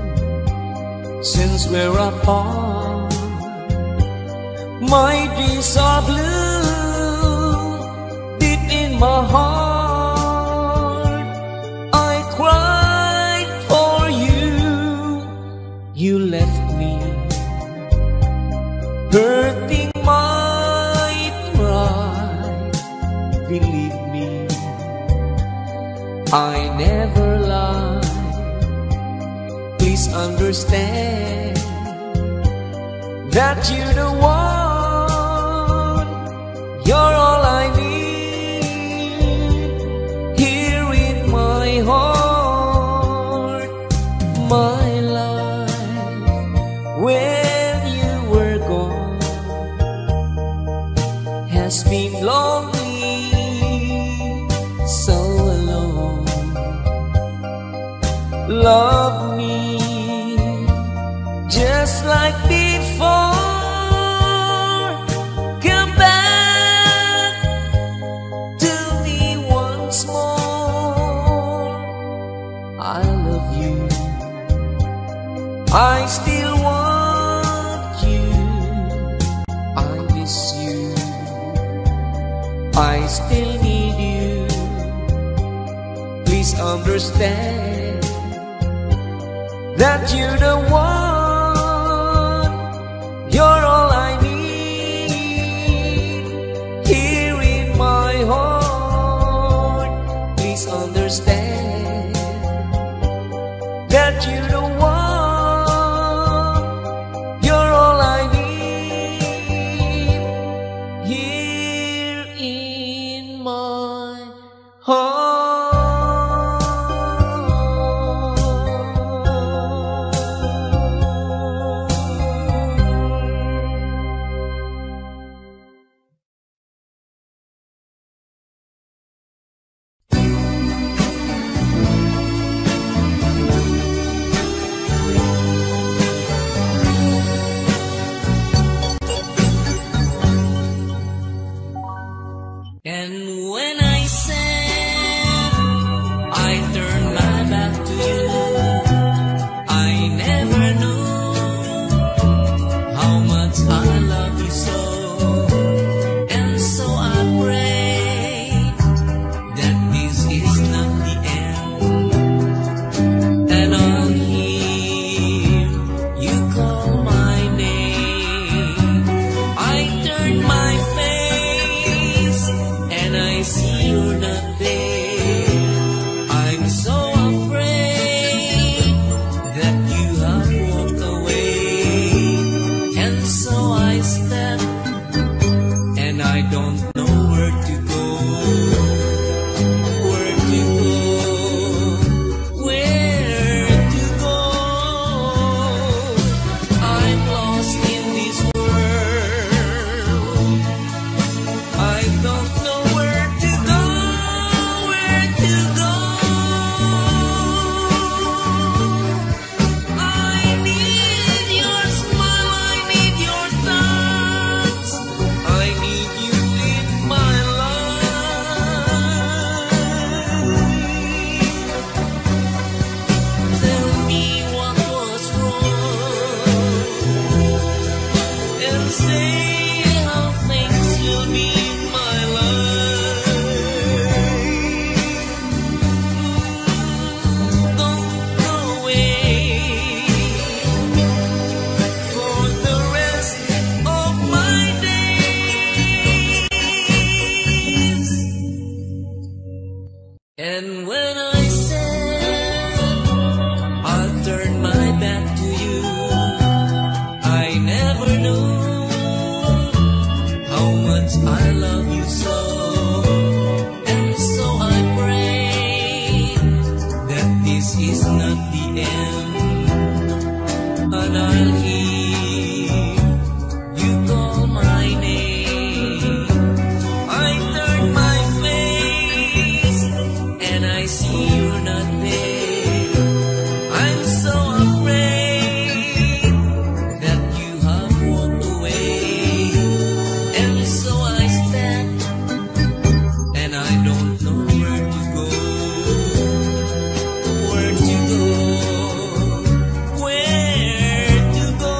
Since we're apart, my dreams are blue. Deep in my heart, I cried for you. You left me, hurting my pride. Believe me, I never lied. Please understand that you're the one. You're all I need here in my heart. My life, when you were gone, has been lonely, so alone. Love me just like before. Come back to me once more. I love you, I still want you, I miss you, I still need you. Please understand that you're the one. You're all I need here in my heart. Please understand that you're the one. You're all I need here in my heart. And when I said I'll turn my back to you, I never knew how much I love you so. And so I pray that this is not the end, and I'll hear you call my name. I turn my face and I see you're not there. I'm so afraid that you have walked away. And so I stand and I don't know where to go. Where to go? Where to go?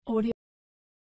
Audio